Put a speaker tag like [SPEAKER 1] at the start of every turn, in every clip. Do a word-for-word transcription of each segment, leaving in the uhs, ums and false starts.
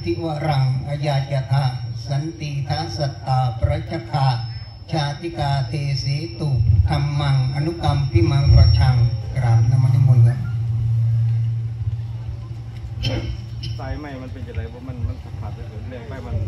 [SPEAKER 1] ทิวรังอายาจทาสันติทัสตตาประชคาชาติกาเทสีตุธรรมังอนุกรรมพิมังประชังกราบนมัสการครับ
[SPEAKER 2] สายใหม่มันเป็นยังไงว่ามันมันขาดไปถึงเรียกไปมัน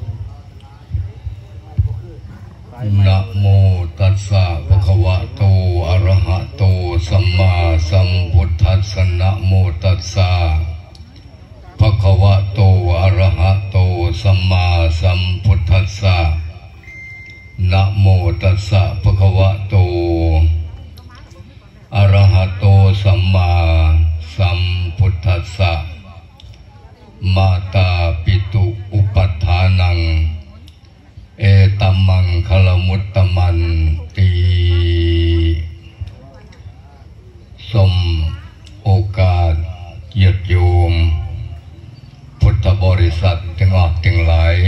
[SPEAKER 3] นะโมตัสสะภะคะวะโตอะระหะโตสัมมาสัมพุทธัสสะนะโมตัสสะภะคะวะโตอะระหะโตสัมมาสัมพุทธัสสะนะโมตัสสะภะคะวะโตอะระหะโตสัมมาสัมพุทธัสสะมาตาปิตุอุปัฏฐานังเอตัมมังคลมุตตมันตีสมโอกาสเกียรติโยมพุทธบริษัททั้งออกทั้งหลาย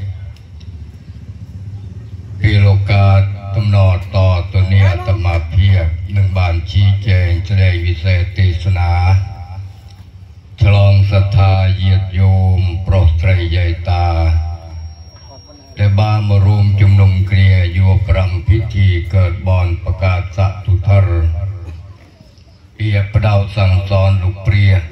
[SPEAKER 3] ปีโลกาตำนอต่อตัวเนี้ยตมาเพียบหนึ่งบานชี้แจงแสดงวิเศษเทศนาฉลองศรัทธาเยียดโยมโปรดไตรใหญ่ตาแต่บ้ามารวมจุมนุมเกลียอยู่ปรำพิธีเกิดบอนประกาศสัตุทรเอียประดาวสั่งสอนลูกเปรีย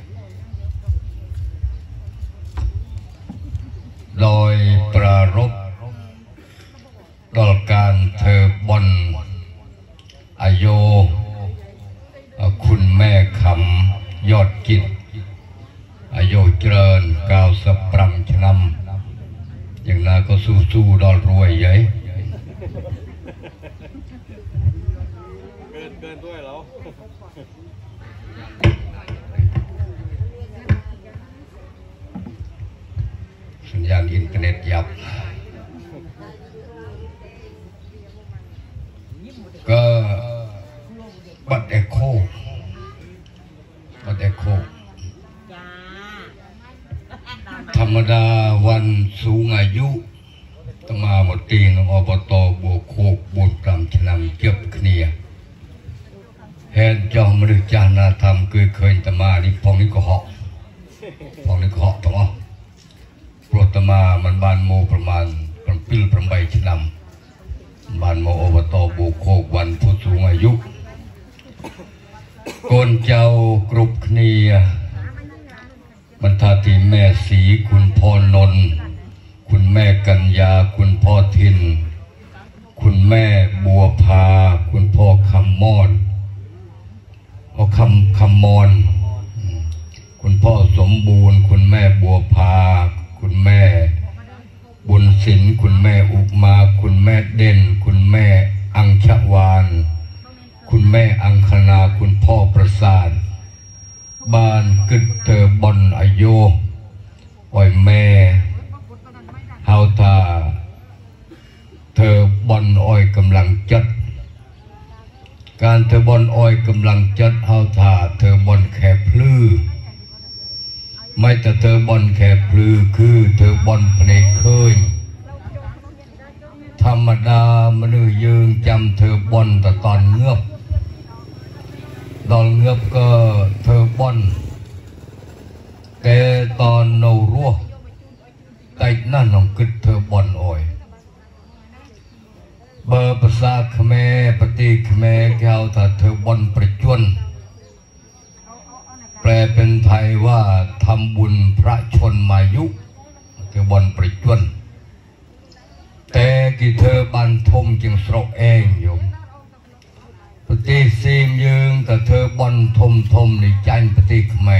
[SPEAKER 3] โดยปรารภดอลการเธอบอนอาโยคุณแม่คำยอดกิจอายุเจริญเก้าสิบปรำชนำอย่างนั้นก็สู้ๆดอลรวยใหญ่
[SPEAKER 2] เกินเกินด้วยแล้ว
[SPEAKER 3] สัญญาณอินเทอร์เน็ตยับก็บัดเอโคบัดเอโคธรรมดาวันสูงอายุตมาหมดตีนอบตบวกโคกบุญกรรมชนำเก็บเนียเห็นจอมมฤจานาธรรมเคยเคยตมานี่พองนี่ก็เหาะพองนี่ก็เหาะตรงอ๋อโปรตมามันบานโมประมาณประปิลประใบชนำบานโมอบตบวกโคกวันผู้สูงอายุโกนเจ้ากรุบเนียมันทาติแม่สีคุณพ่อนนคุณแม่กัญญาคุณพ่อทินคุณแม่บัวพาคุณพ่อคำมอดพ่อคำคำมอนคุณพ่อสมบูรณ์คุณแม่บัวพาคุณแม่บุญศิลป์คุณแม่อุมาคุณแม่เด่นคุณแม่อังชวานคุณแม่อังคณาคุณพ่อประสาทบ้านกึดเธอบอนอายุอ่อยแม่เฮาตาเธอบอนอ้อยกำลังจัดการเธอบอนอ้อยกำลังจัดเฮาตาเธอบอนแคพลื้อไม่แต่เธอบอนแคพลื้อคือเธอบอนเพลเคยธรรมดามนุษย์ยืงจำเธอบอนแต่ตอนเงือบดอลเงือบก็เธอบอนแต่ตอนโนรัวไก่นั่นน้องกึดเธอบอนอ่อยเบอร์ภาษาเขมรปฏิเขมรแก้วถ้าเธอบอนประจวนแปลเป็นไทยว่าทำบุญพระชนมายุเธอบอนประจวนแต่กี่เธอบันทมจึงสระเองอยู่ปฏิซีมยืงแต่เธอบอนทมทมในใจปฏิขแม่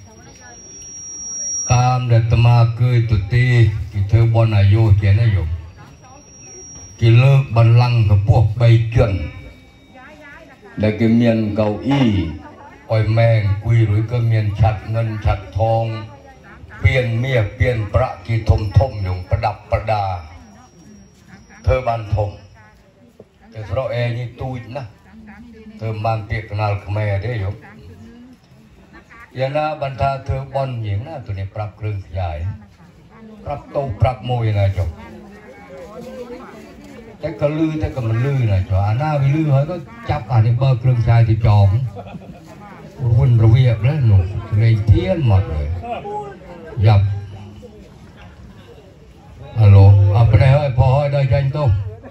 [SPEAKER 3] ตามเดตมาเกยตุตีกี่เธอบอนอายุเจนอายุกี่เลิกบันลังกับพวกใบเจือนและกี่เมียนเก้าอี้อ้อยแมงกุยหรือก็เมียนฉัดเงินฉัดทองเปลี่ยนเมียเปลี่ยนประกี่ทมทมอยู่ประดับประดาเธอบันทมแต่เพราะเอนี่ตุยนะเธอมันเปียกนาลขแม่ได้อยู่อย่างน่าบรรทาเธอบอนหญิงนะตัวนี้ปรับเครื่องขยายปรับโตปรับมวยนะจ๊ะแต่ก็ลื้อแต่ก็มันลื้อนะจ๊ะหน้าไปลื้อเขาก็จับอ่านในเบอร์เครื่องชายที่จอมวุ่นระเวียบแล้วหนูเลยเทียนหมดเลยหยับงโต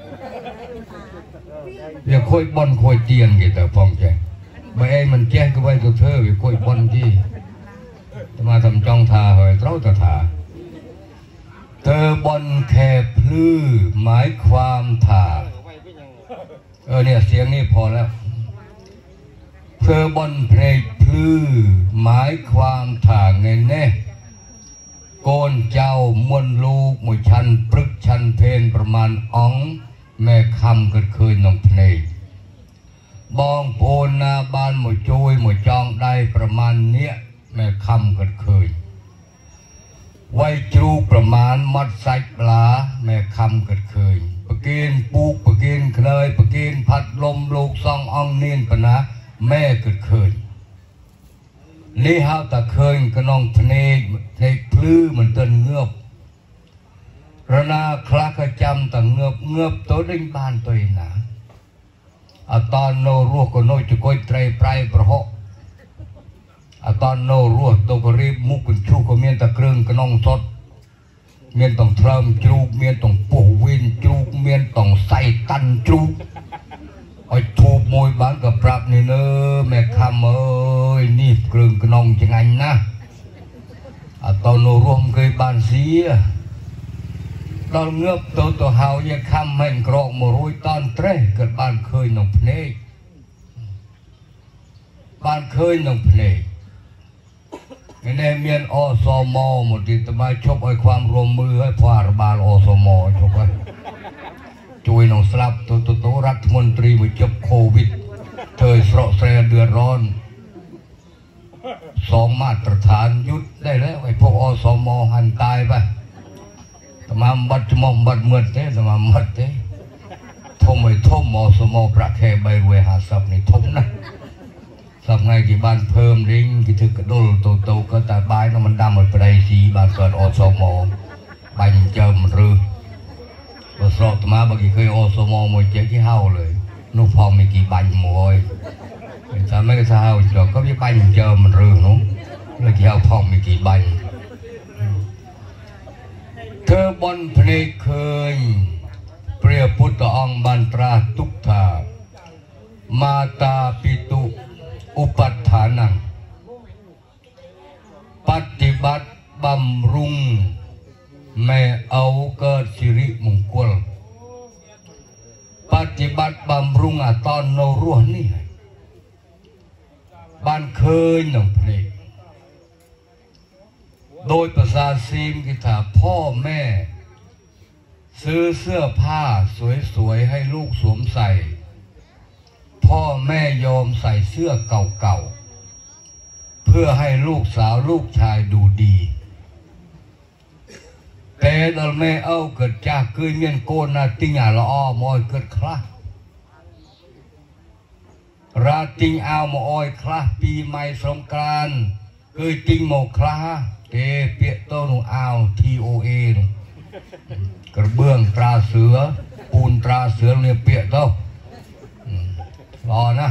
[SPEAKER 3] อย่าคุยบอลคุยเตียงกี่แต่ฟองใจไม่ไอ้มันแจ้งก็ไว้ตัวเธออย่าคุยบอลที่มาทำจ้องทาเหยเต้าตาทาเธอบอลแคบพลื้อหมายความถาเออเนี่ยเสียงนี่พอแล้วเธอบอลเพลงพลื้อหมายความถาไงแน่โกนเจ้ามวนลูกมวยชันปรึกชันเพนประมาณอ๋องแม่คำเกิดเคยน้องเพลงบองโพนนาบานมวยจุยมวยจองได้ประมาณเนี้ยแม่คำเกิดเคยไว้จูประมาณมัดใส่ปลาแม่คำเกิดเคยปะเกนปูกปะเกนเคยปะเกนพัดลมลูกซองอ่องเนียนปะนะแม่เกิดเคยนี่ฮาวตะเคยกระนองเพลงเพลงพลื้อมันเต้นเงือบระนาคลากระจำตะเงือบเงือบตัวดิ้งบานตัวหนาอะตอนโนรัวก็โนจะก้อยไตรไพรประหกอะตอนโนรัวตัวก็รีบมุกกันชูก็เมียนตะเครื่องกระนองสดเมียนต้องเทิมจูบเมียนต้องปูวินจูบเมียนต้องใส่ตันจูบไอ้ทูบมวยบ้านกับปรับนี่เนอะแม่คำเอ้ยนี่เครื่องกระนองจังไงนะอะตอนโนรวมเคยบานเสียตอนเงือบตัวตัวเฮายังคำให้กรอกมารุยตอนเตะเกิดบ้านเคยน้องเพลงบ้านเคยน้องเพลงในเมียนอสมอหมดที่ตะบายชบไอ้ความรวมมือให้พาระบาลอสมอชบไว้ช่วยน้องสลับตัวตัวตัวรัฐมนตรีมาจบโควิดเธอสระเสรเดือดร้อนสองมาตรฐานยุดได้แล้วไอ้พวกอสมอหันตายไปตมาบัดมองบัดเมื่อเต้ตมาบัดเต้ทมไอ้ทมอสมอประแคใบเวหาสับในทมนะสับไงที่บ้านเพิ่มริงที่ถึงกระโดดโตโตก็แต่บายน้ำมันดำมันไปได้สีบ้านเกิดอสมอบันเจิมรือเราสอบมาบางทีเคยอสมอมวยเจ๊ที่เฮาเลยนุพองมีกี่บันมวยถ้าไม่ก็เฮาจอก็มีบันเจิมรือนู้แล้วที่เฮาพองมีกี่บันเธอบนเพลงเคยเปรียบพุทธองค์บันตราทุกทามาตาปิตุอุปัฏฐานังปฏิบัติบำรุงแม่เอาเกิดสิริมงคลปฏิบัติบำรุงอะตอนโนรัวนี่บ้านเคยหนังเพลงโดยภาษาซีมกิถาพ่อแม่ซื้อเสื้อผ้าสวยๆให้ลูกสวมใส่พ่อแม่ยอมใส่เสื้อเก่าๆเพื่อให้ลูกสาวลูกชายดูดีแต่ดอลแม่เอาเกิดจากเคยเมียนโกนนาติงาละอ้อมอยเกิดคลาราติงเอามาอ้อยคลาปีใหม่สงกรานต์เคยติงโมคลาเตเปียโตนูเอาทีโอเอกระเบื้องตราเสือปูนตราเสือเรียเปียโตรอนะ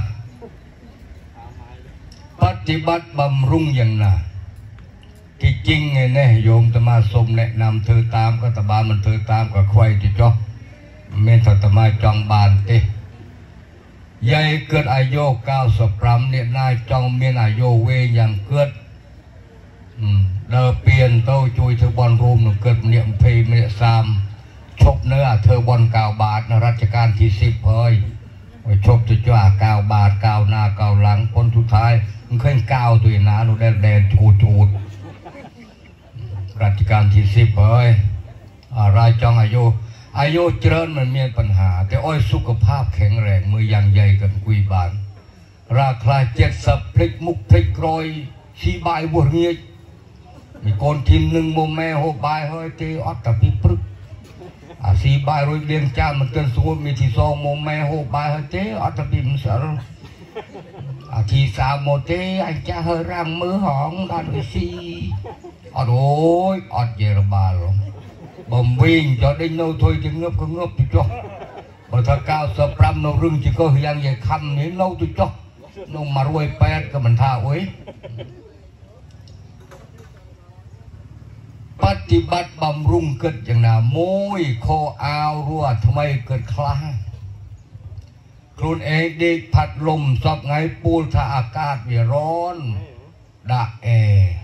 [SPEAKER 3] ปฏิบัติบำรุงอย่างน่ะที่จริงไงเนี่ยโยมตมาสมแนะนำเธอตามก็ตบานมันเธอตามกับใครที่จ้องเมตตามาจองบานเตยายเกิดอายุเก้าสิบปรำเนี่ยนายจองเมียนอายุเวอย่างเกิดเดาเปลี่ยนโตจุยเธอบอลรูมเกิดเนี่ยเพย์เนี่ยซามชกเนื้อเธอบอลเก้าบาทนะรัชกาลที่สิบเฮ้ยชกจะจ้าเก้าบาทเก้าหน้าเก้าหลังคนสุดท้ายมันเคยเก้าตัวหนาหนูแดนแดนชูชูดรัชกาลที่สิบเฮ้ยรายจองอายุอายุเจริญมันมีปัญหาแต่อ้อยสุขภาพแข็งแรงมือยังใหญ่กันกุยบานราคาเจ็ดสับพลิกมุกพลิกรอยชีบายบวเงียมีคนทีมหนึ่งโมแม่หกใบเฮ้ยเตออตตะปีปรึกอาสีใบรอยเลี้ยงจ้ามันเกินสูงมีที่สองโมแม่หกใบเฮ้ยเตออตตะปีมันเสรอาทีสามโมเตไอ้จ้าเฮ้ยรำมือหองกันไปสีอดโอ้ยอดเยอรบาลบ่มวิ่งจอดได้โน้ถอยจะเงือบก็เงือบจุ๊กบ่ถ้าก้าวสปรำโนรึงจะก็ยังใหญ่คำนี้โน้จุ๊กโน้มารวยแปดก็มันท่าโอ้ยปฏิบัติบำรุงเกิดอย่างน่ะโมยโคอาวรัวทำไมเกิดคลาครูเองเด็กผัดลมสอบไงปูถ้าอากาศเวียร้อนดาแอ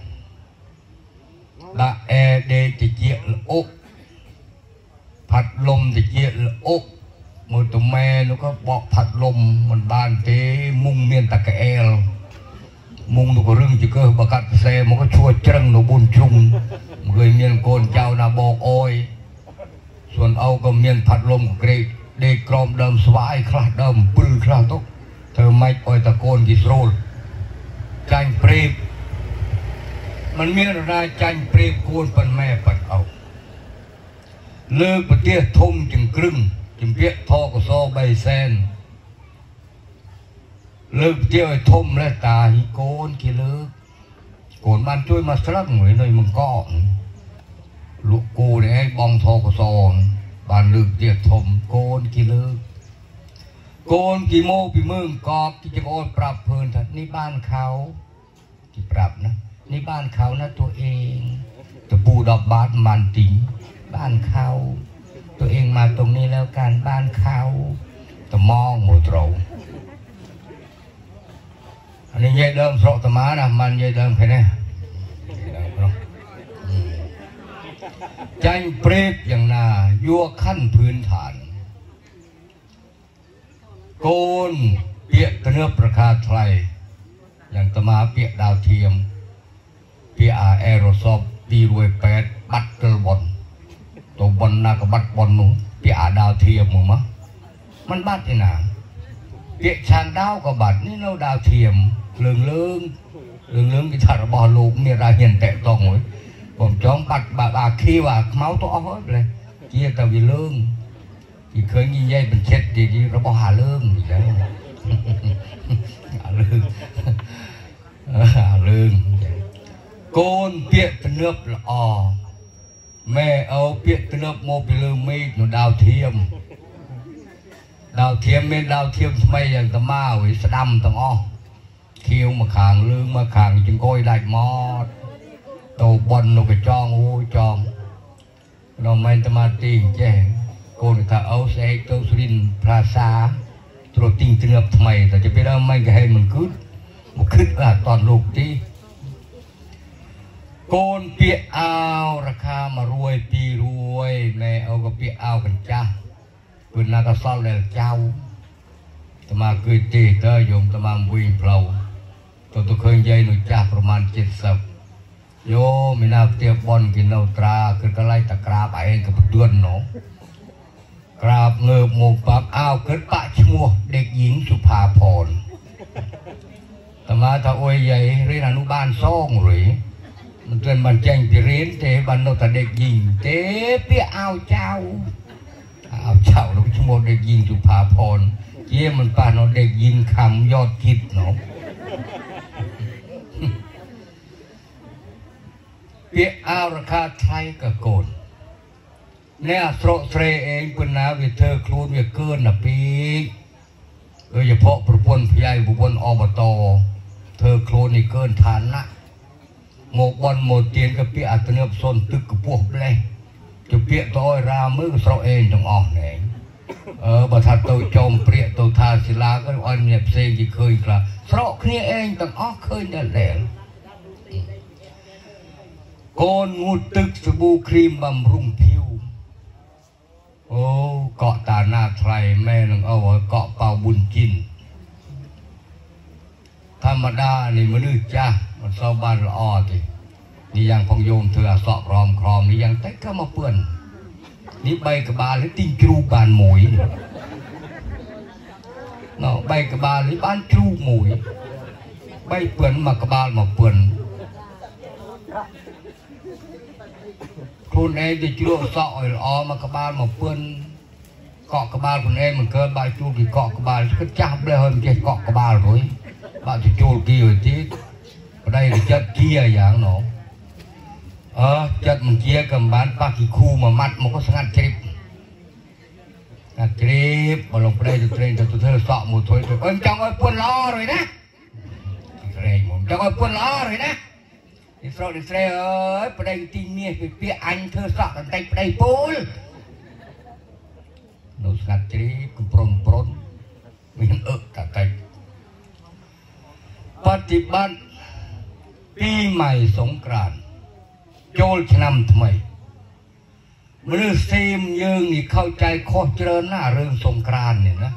[SPEAKER 3] ดาแอเด็กจะเจียอกผัดลมจะเจียอกมือตัวแม่แล้วก็บอกผัดลมมันบานเตมุงเมียนตะกเอลมุงดูก็เรื่องจะเกิดบักกัดเซมันก็ช่วยเจริญหนูบุญชุงเคยเมียนโกนเจ้านาบอกโอยส่วนเอาก็เมียนผัดลมเกรดเด็กกรอมเดิมสวายคลาดเดิมปืนคลาดตุกเธอไม่ปล่อยตะโกนกิสโรลจันเปรีบมันมีอะไรจันเปรีบโกนเป็นแม่ปัดเอาเลิกปะเตี้ยทมจึงครึ่งจึงเปียทอกโซใบเซนเลิกเตี้ยทมและตาฮิโกนกี่เลิกโกนมันช่วยมาสักหน่อยหน่อยมึงก็ลูกกูเนี่ยบองทอกโซนบานเลิกเตี้ยทมโกนกี่เลิกโกนกี่โมปีมึงกอบที่จะโอนปรับเพลินทัดนี่บ้านเขาที่ปรับนะนี่บ้านเขานะตัวเองตะปูดอกบาสมันติงบ้านเขาตัวเองมาตรงนี้แล้วการบ้านเขาตะมองหมดเราอันนี้ยัยเดิมสระตะมานะมันยัยเดิมแค่นี้ใจเปรตอย่างน่ายั่วขั้นพื้นฐานโกนเปียกเนื้อประคาไทยอย่างตะมาเปียกดาวเทียมเปียอาแอโรซอฟปีรวยแปดบัตเตอร์บอลตัวบอลน่ากับบัตบอลนู้เปียอาดาวเทียมมั้งมั้งมันบัตที่ไหนเปียชางดาวกับบัตนี่เราดาวเทียมเลื่องเลื่องเลื่องเลื่องที่ถาดบอลลูกเนี่ยราเห็นแตะตองหมดผมจ้องบัตบาบาคีว่าเมาตัวอ้อยเลยเกี่ยแต่วิเลื่องที่เคยยิ่งใหญ่เป็นเช็ดดีดีเราบอกหาเลื่องอยู่แล้วหาเลื่องหาเลื่องโกนเปียกเนื้อละอแม่เอาเปียกเนื้อโมไปลืมมีหนูดาวเทียมดาวเทียมเป็นดาวเทียมทำไมอย่างตะมาวิสดำตะอ้อเคี้ยวมาขางลืมมาขางจึงโกยได้มอดโตบอลเราไปจองโอ้จองเราไม่ตะมาตีแจ้โกนถ้าเอาเสกตัวสุรินพระษาตรวจติงเนื้อทำไมแต่จะไปได้ไม่ก็ให้มันคืดมันคืดว่าตอนลูกที่โกนเปียเอาราคามารวยปีรวยแม่เอาก็เปียเอากันจ้าปืนนากระซ้อเลยเจ้าตมาเกยตีเตยมตมาวิ่งเปล่าตัวตัวเคยใหญ่หนุ่ยจ้าประมาณเจ็ดสิบโยมีนาเตียบบอลกินเอาตราคือกระไรตะกราบเองกับเดือนหนอกราบเงือบโมปับอ้าวเกิดปะชัวเด็กหญิงสุภาพรตมาถ้าโอยใหญ่เรียนอนุบาลซ่องหรือมันเตือนบันแจงที่เรียนเตะบันโนตเด็กยิงเตะเปี้ยเอาเจ้าเอาเจ้าแล้วชั่วโมงเด็กยิงสุภาพรเยี่ยมันป่านเราเด็กยิงคำยอดคิดเนาะเปี้ยเอาราคาไทยกับโกนเนี่ยโสรเสรเองเป็นนาวิเธอครูวิเกินนะปีโดยเฉพาะประพนพยายบุบลอบตเธอครูนี่เกินฐานนะโมบอลโมเตียนกับเปียอัตเนบซนตึกกับพวกเลยจะเปียตัวรามือเราเองต้องออกไหนเออบัตรตัวโจมเปียตัวทาศิลาก็อ่อนเนียบเซงที่เคยกล่าวเราเนี่ยเองต้องออกเคยนั่นแหละโกนงูตึกสบู่ครีมบำรุงผิวโอ้เกาะตาหน้าไทยแม่นึงเอาไว้เกาะเป่าบุญจินธรรมดานี่มันนึกจ้ามันเศร้าบ้านละอ้อทีนี่ยังพองโยมเธอสอบครอมครอมนี่ยังแต่ก็มาเปื่อนนี่ใบกระบาลหรือติ้งจูบานหมวยเนาะใบกระบาลหรือบ้านจูหมวยใบเปื่อนมากระบาลมาเปื่อนคุณเองจะจูสอบละอ้อมากระบาลมาเปื่อนเกาะกระบาลคุณเองมันเกิดใบจูที่เกาะกระบาลก็จับเลยเฮ้ยมันจะเกาะกระบาลเลยบ้านจะจูกี่อยู่ที่đây là chất kia dạng nổ ờ chất mình chia cầm bán ba kỳ khu mà mặt mà có ngắt trip ngắt trip mà lồng đây được trên tôi thấy sọ một thôi rồi ơi trong ơi quân lo rồi đó trong ơi quân lo rồi đó อิสระอิสระเอ้ยประเดี๋ยวตีเมียไปเปียอันเธอสอกกันใจประเดี๋ยวปูลโนสกัดจีกุปรมปรนมีเอิกตะไคปฏิบัติปีใหม่สงกรานต์โจลชนำทำไมมนุษย์ซีมยืงนี่เข้าใจโคตรเจริญหน้าเรื่องสงกรานต์เนี่ยนะ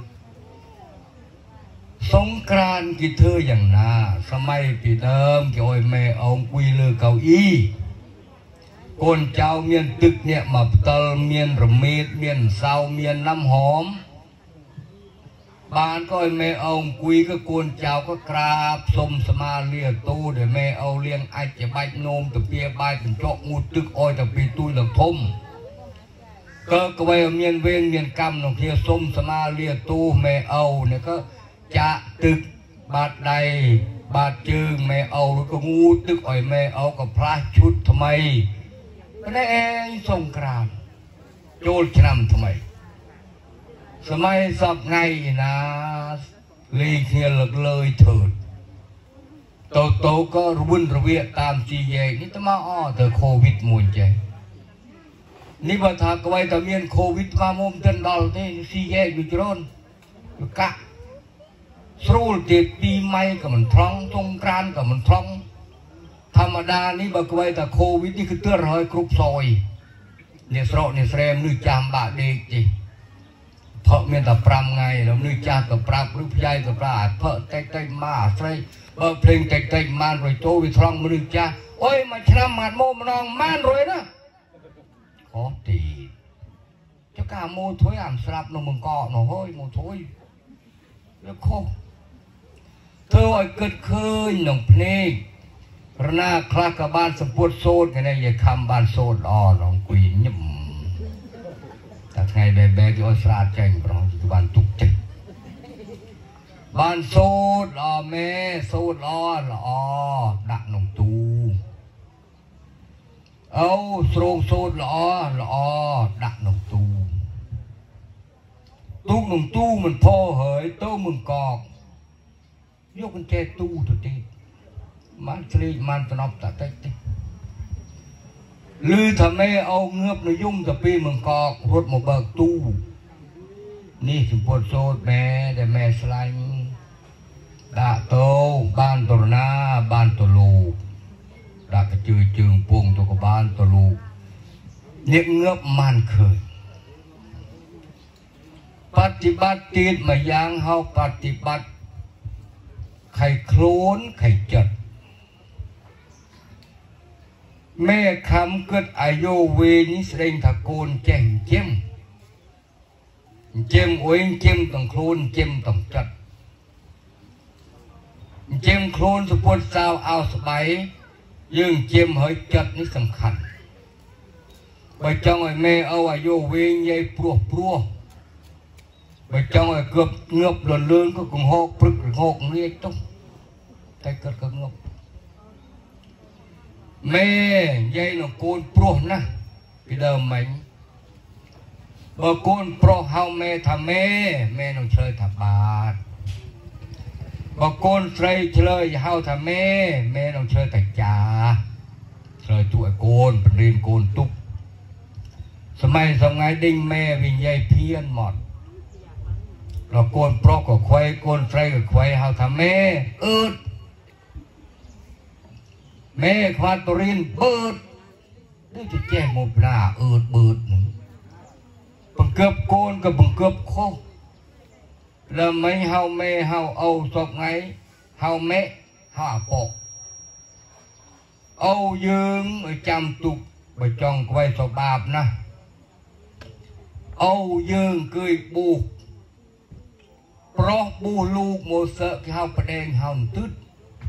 [SPEAKER 3] สงกรานต์กี่เธออย่างน่าสมัยปีเดิมกี่โอยแม่เอากุยเลือเก้าอี้คนเจ้าเมียนตึกเนี่ยมาเตลเมียนระเมิดเมียนเศร้าเมียนน้ำหอมบ้านก็แม่เอากุยก็กวนเจ้าก็กราบสมสมาเลียตู้เดี๋ยวแม่เอาเลี้ยงไอจะใบโนมตะเปียใบเป็นเจาะงูตึกอ้อยตะปีตุ้ยหลังทมก็กระเวเมียนเวงเมียนกำหนองเทียสมสมาเลียตู้แม่เอาเนี่ยก็จะตึกบาดใดบาดจึงแม่เอาแล้วก็งูตึกอ้อยแม่เอากับพระชุดทำไมก็ได้เองสงกรานต์โจลชนำทำไมสมัยสับไงนะลีเทียหลักเลยเถิดโตโตก็รุ่นระเวียตามจีเยนี่ตมาอ้อเธอโควิดมวนใจนี่บัตรกไว้แต่เมียนโควิดมามุมเดินดอลที่ซีเยอยู่จรนอยู่กะสู้เด็ดปีใหม่กับมันท้องสงกรานต์กับมันท้องธรรมดานี่บัตรไว้แต่โควิดนี่คือเตื้อรอยกรุบซอยเนี่ยสระเนี่ยเสมนึกจำบาดเด็กจีเพราะเมียนแต่ปรำไงเรานึกจ้ากับปราบหรือพยายกับปราดเพราะเตะเตะมาใส่เบอร์เพลงเตะเตะมานรวยโตวิทรองมือจ้าโอ้ยมาชนะมาดโมมนองมานรวยนะขอตีเจ้าก้าโมถอยอ่านสลับนมึงก่อหน่อยเฮ้ยโมถอยแล้วโคเธอไอ้เกิดเคยหนุ่มเพลงระนาคลากบ้านสปวดโซดไงเนี่ยอย่าคำบ้านโซดอ่อลองกุยยิ่มแต่ไงแบบแบบที่อัสราใจปรองที่บ้านตุกจิตบ้านโซดอ่อแม่โซดอ่อละอ่อดักหนุ่มตูเอาโสรงโซดละอ่อละอ่อดักหนุ่มตูตู้หนุ่มตู้มันพ่อเหยโต้มึงกอกยกมันแจตู้ตัวตีมันสลีมันตนอบตาเตะลือทำให้เอาเงือบในยุ่งตะปีเมืองกอกรถมาเบิกตู้นี่สิปวดโซดแม่แต่แม่สไลน์ดาโตบ้านตัวหน้าบ้านตัวลูกดากระจือจึงปวงตัวกับบ้านตัวลูกเนี่ยเงือบมันเคยปฏิบัติติดมายังเฮาปฏิบัติไข่โคลนไข่จัดแม่คำเกิดอายุเวนิสเรงตะโกนแจ้งเจ้มเจ้มโอยเจ้มต้องโคลนเจ้มต้องจัดเจ้มโคลนสปอร์ตสาวเอาสบายยื่งเจ้มเฮยจัดนี่สำคัญไปจังไอ้แม่เอาอายุเวงยัยปลัวปลัวไปจังไอ้เกือบเงือบหล่นเลื่อนก็คงหอกปรึกหอกเรียกต้องแต่เกิดก็เงือบแม่ยัยหนุ่มโกนปลัวนะพี่เดิมไหมบ่โกนปลัวเฮาแม่ทำแม่แม่น้องเชยทำบาทบ่โกนใส่เชยเฮาทำแม่แม่น้องเชยแต่จ่าเชยตัวโกนเป็นเรียนโกนตุ๊กสมัยสมัยดิ้งแม่วิ่งยัยเพี้ยนหมดเราโกนปลอกกับควายโกนใส่กับควายเฮาทำแม่อืดแม่ควาตัวรินเบิดนี่จะแจ้งมุบนาอืดเบิดบังเกือบโกนกับบังเกือบโคแล้วไม่เฮาแม่เฮาเอาศพไงเฮาแม่เฮาปอกเอายืงจำตุกไปจองไว้ศพบาปนะเอายืงเกยบูเพราะบูลูกโมเสกเฮาประเดงเฮาตึ๊ด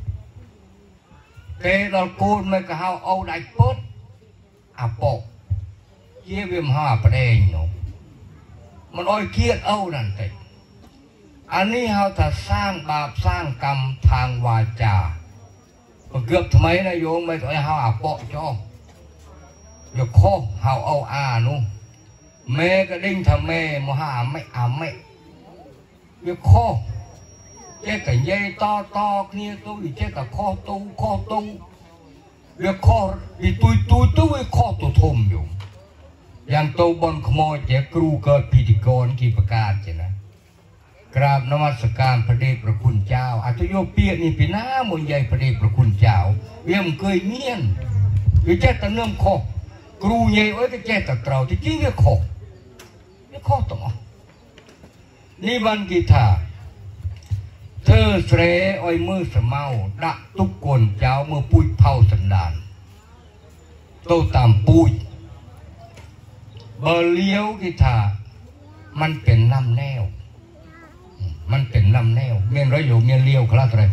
[SPEAKER 3] เกดเราโกนไม่ก็เฮาเอาได้ปดอาปอกเยี่ยมห้าประเดงเนาะมันอ้อยเครียดเอานั่นแต่อันนี้เฮาถ้าสร้างบาปสร้างกรรมทางวาจาเกือบทำไมนะโยมไม่ต้องให้เฮาอาปอกจ้ออย่าข้อเฮาเอาอานุแม่ก็ดิ้งทำแม่มหาไม่อาไม่อย่าข้อเจ๊กับยัยต่อต่อเนี่ยตู้เจ๊กับข้อตู้ข้อตู้เรียกข้ออีตุยตุยตัวข้อตัวทมอยู่อย่างโตบอลขโมยเจ้ครูเกิดพิธีกรกี่ประกาศเจ้นะกราบนมัสการพระเดชพระคุณเจ้าอาจจะโยเปียนี่ปีหน้ามนใหญ่พระเดชพระคุณเจ้าเวียมเคยเมียนวิเจตเนื่อมข้อกรูใหญ่ไว้ก็เจตเตาที่จริงเรียกข้อเรียกข้อต่อนี่บันกีตาเธอเสรอ้อยมือสมาดักทุกคนเจ้าเมื่อปุ้ยเผาสันดานโตตามปุ้ยเบอร์เลี้ยวกีตามันเป็นน้ำแนวมันเป็นน้ำแนวเมียนร้อยอยู่เมียนเลี้ยวคลาสเลย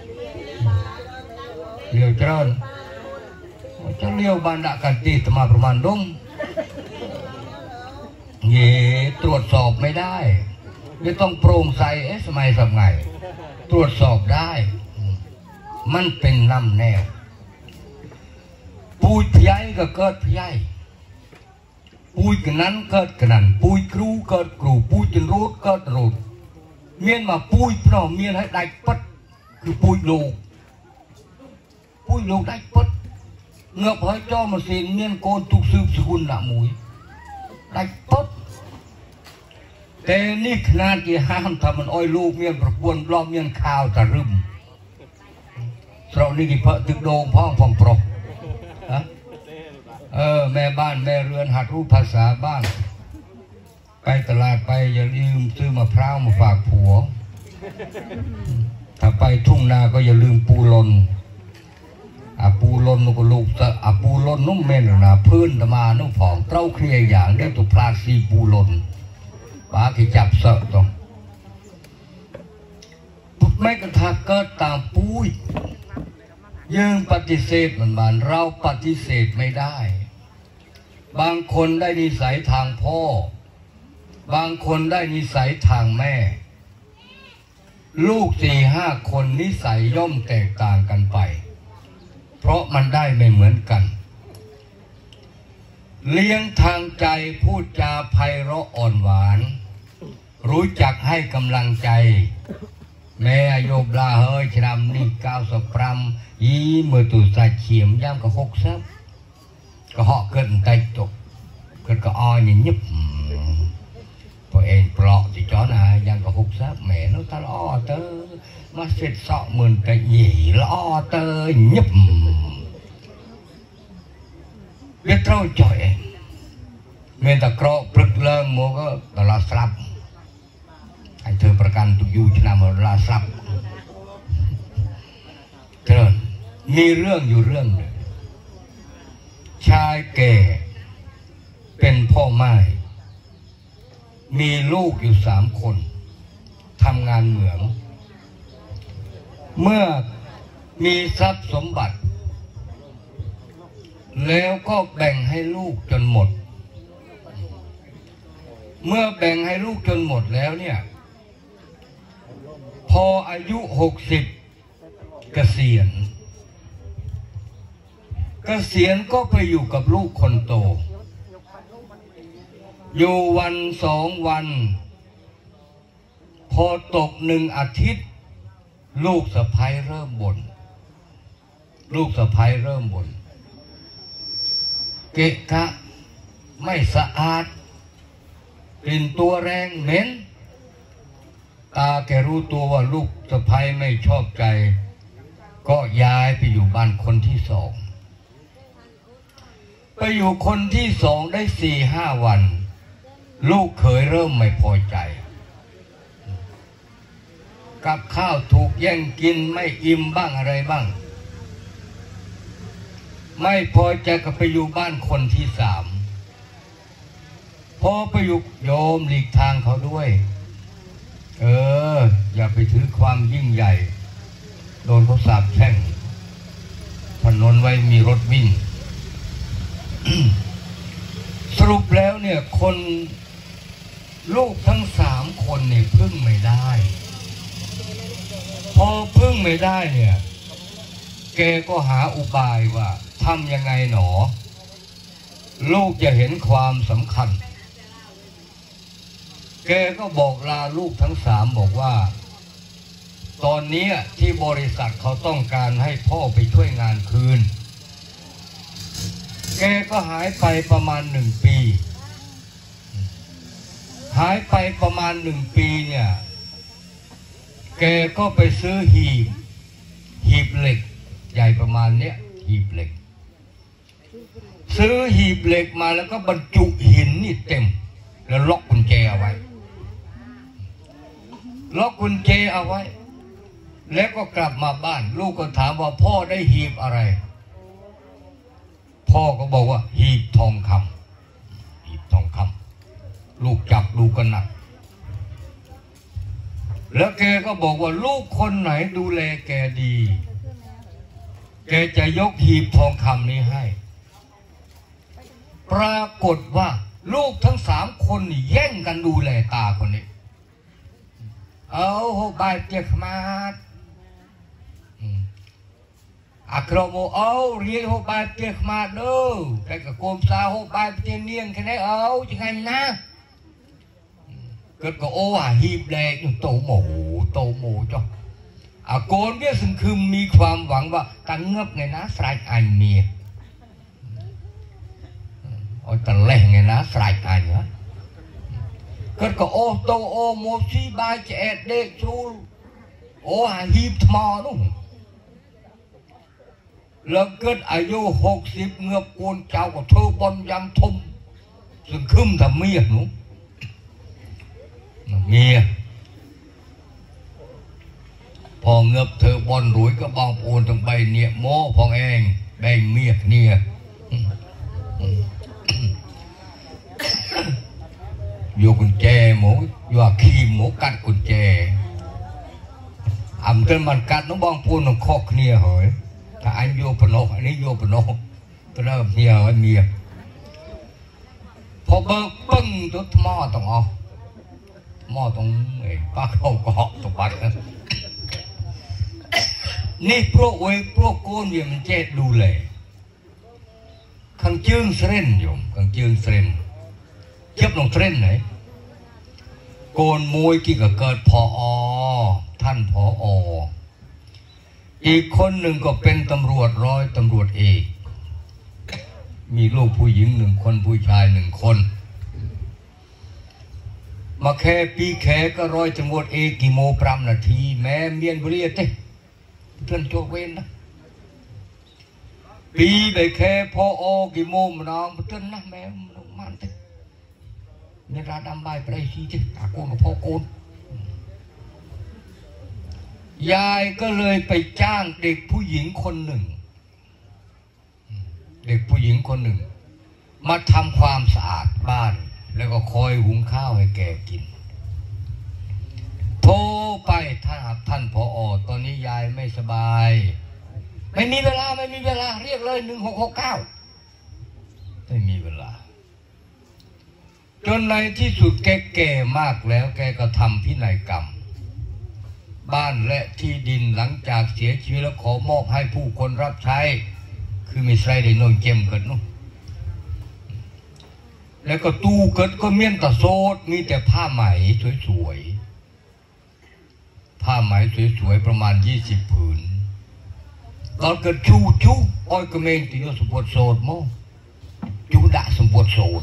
[SPEAKER 3] เลี้ยวเจริญจะเลี้ยวบานดากันตีตมาประมาณดงเย่ตรวจสอบไม่ได้ไม่ต้องโปร่งใสเอ๊ะสมัยสมัยตรวจสอบได้มันเป็นน้ำแนวปุยพยัยก็เกิดพยัยปุยกันนั้นเกิดกันนั้นปุยครูเกิดครูปุยจนรูดเกิดรูดเมียนมาปุยเพราะเมียนให้ได้ปัดคือปุยลูกปุยลูกได้ปัดเงือบให้เจ้ามาเสียเมียนโกนตุกสืบสกุลหน้ามุยได้ปัดแต่นี่ขนาดที่ห้ามทำมันอ้อยลูกเมียนประกวนปลอมเมียนข้าวตะรึมเรานี่กี่เพอตึกโดงพ้องฟองปรกเออแม่บ้านแม่เรือนหัดรู้ภาษาบ้านไปตลาดไปอย่าลืมซื้อมะพร้าวมาฝากผัวถ้าไปทุ่งนาก็อย่าลืมปูลนอาปูลนนุกลูกจะอาปูลนนุ่มเม่นนะพื้นตะมานุ่มผองเต้าเคลียอย่างได้ตุพลาซีปูลนป้าที่จับเสอะตรงปุ๊บไม่กระทาเกิดตามปุ้ยยังปฏิเสธมันบานเราปฏิเสธไม่ได้บางคนได้นิสัยทางพ่อบางคนได้นิสัยทางแม่ลูกสี่ห้าคนนิสัยย่อมแตกต่างกันไปเพราะมันได้ไม่เหมือนกันเลี้ยงทางใจพูดจาไพเราะอ่อนหวานรู้จักให้กำลังใจแม่โยบลาเฮยชรำนี่ก้าวสปรำยีเมื่อตุสาเฉียมย่ำก็หกซับก็เหาะเกินใจตกเกินก็อ้อยยิบพอเองปลอกที่จ้อนะยังก็หกซับแม่nó ta lo tơ mà xịt sọ mượn cái gì lo tơ nhấp biết trôi trời mình ta cọ bực lơ mua có là slap anh thưaประกันตุกยูชนะมาลาซับเถิดมีเรื่องอยู่เรื่องหนึ่งชายแก่เป็นพ่อไม้มีลูกอยู่สามคนทำงานเหมืองเมื่อมีทรัพย์สมบัติแล้วก็แบ่งให้ลูกจนหมดเมื่อแบ่งให้ลูกจนหมดแล้วเนี่ยพออายุหกสิบเกษียณเกษียณก็ไปอยู่กับลูกคนโตอยู่วันสองวันพอตกหนึ่งอาทิตย์ลูกสะใภ้เริ่มบ่นลูกสะใภ้เริ่มบ่นเกะกะไม่สะอาดกลิ่นตัวแรงเหม็นตาแกรู้ตัวว่าลูกสะใภ้ไม่ชอบใจก็ย้ายไปอยู่บ้านคนที่สองไปอยู่คนที่สองได้สี่ห้าวันลูกเขยเริ่มไม่พอใจกับข้าวถูกแย่งกินไม่อิ่มบ้างอะไรบ้างไม่พอใจก็ไปอยู่บ้านคนที่สามพอไปอยู่โยมหลีกทางเขาด้วยเอออย่าไปถือความยิ่งใหญ่โดนเขาสาปแช่งถนนไว้มีรถวิ่ง สรุปแล้วเนี่ยคนลูกทั้งสามคนเนี่ยพึ่งไม่ได้พอพึ่งไม่ได้เนี่ยแกก็หาอุบายว่าทำยังไงหนอลูกจะเห็นความสำคัญแกก็บอกลาลูกทั้งสามบอกว่าตอนนี้ที่บริษัทเขาต้องการให้พ่อไปช่วยงานคืนแกก็หายไปประมาณหนึ่งปีหายไปประมาณหนึ่งปีเนี่ยแกก็ไปซื้อหีบหีบเหล็กใหญ่ประมาณเนี้ยหีบเหล็กซื้อหีบเหล็กมาแล้วก็บรรจุหินนี่เต็มแล้วล็อกกุญแจเอาไว้ล็อกกุญแจเอาไว้แล้วก็กลับมาบ้านลูกก็ถามว่าพ่อได้หีบอะไรพ่อก็บอกว่าหีบทองคำหีบทองคำลูกจับลูกก็หนักแล้วแกก็บอกว่าลูกคนไหนดูแลแกดีแกจะยกหีบทองคำนี้ให้ปรากฏว่าลูกทั้งสามคนนี่แย่งกันดูแลตาคนนี้เอาโหบายเจียขมาดอักรโมเอาเรียนโหบายเจียขมาดเด้อแต่กับโกมซาโหบายเจียเนียงแค่ไหนเอาจังไงนะเกิดก็โอ้อะหีบแดงโตโมโตโมจ้ะอาโกนเนี่ยซึ่งคือมีความหวังว่าตั้งเงบไงนะสายอันเมียโอ้ตะเล่งไงนะสายอันเหรอเกิดก็โอ้โตโอโมซีบายเจดเด็กชูโอ้อะหีบทมอนุ่งแล้วเกิดอายุหกสิบเงือบโกนเจ้าก็เธอบอลยำทมซึ่งคึมทำเมียหนูเมียพอเงือบเธอบอลรวยก็บองโอนตั้งใบเนี่ยโม่พองเองแบ่งเมียเนี่ยโยกุญแจหมูโยขีมหมูกัดกุญแจอ่ำเต้นมันกัดน้องบองปูนน้องคอกเนี่ยเหรอถ้าอันโยปนกอันนี้โยปนกตัวนั้นเมียเมียพอเบิกปึ้งตัวหม้อต้องเอาหม้อตรงไอ้ป้าเข้าก็หอกตกบัดนี่โปรเวโปรโกนเวียมันเจ็ดดูเลยขังจืงเสร็จอยู่ขังจืงเสร็จเจ็บลงเสร็จไหนโกนมวยกี่ก็เกิดพออท่านพอออีกคนหนึ่งก็เป็นตำรวจร้อยตำรวจเอกมีลูกผู้หญิงหนึ่งคนผู้ชายหนึ่งคนมาแค่ปีแค่ก็ร้อยตำรวจเอกกี่โมปรำนาทีแม่เมียนบุรีเต้เพื่อนโจกเวนนะปีไปแค่พออกี่โมมน้องเพื่อนนะแม่ลงมันเต้เมียราดำใบไปได้ทีเต้ตาโกนกับพ่อโกนยายก็เลยไปจ้างเด็กผู้หญิงคนหนึ่งเด็กผู้หญิงคนหนึ่งมาทำความสะอาดบ้านแล้วก็คอยหุงข้าวให้แกกินโทรไปท่านท่านผอ.ตอนนี้ยายไม่สบายไม่มีเวลาไม่มีเวลาเรียกเลยหนึ่งหกหกเก้าไม่มีเวลาจนในที่สุดแกแก่มากแล้วแกก็ทำพินัยกรรมบ้านและที่ดินหลังจากเสียชีวิตแล้วขอมอบให้ผู้คนรับใช้คือมีใส่ได้น้อยเจมเกิดนู้นแล้วก็ตู้เกิดก็เมียนตะโซดมีแต่ผ้าไหมสวยๆผ้าไหมสวยๆประมาณยี่สิบผืนตอนเกิดชูชูอ้อยกระเมงติโยสมบูรณ์โสดโมจูดะสมบูรณ์โสด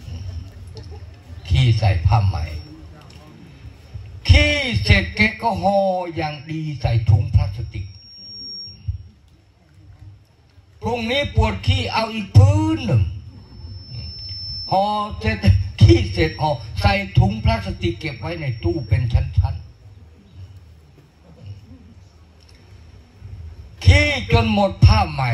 [SPEAKER 3] ขี้ใส่ผ้าไหมขี้เสร็จแกก็ห่ออย่างดีใส่ถุงพลาสติกพรุ่งนี้ปวดขี้เอาอีกพื้นหนึ่งห่อเสร็จขี้เสร็จห่อใส่ถุงพลาสติกเก็บไว้ในตู้เป็นชั้นๆขี้จนหมดผ้าไหม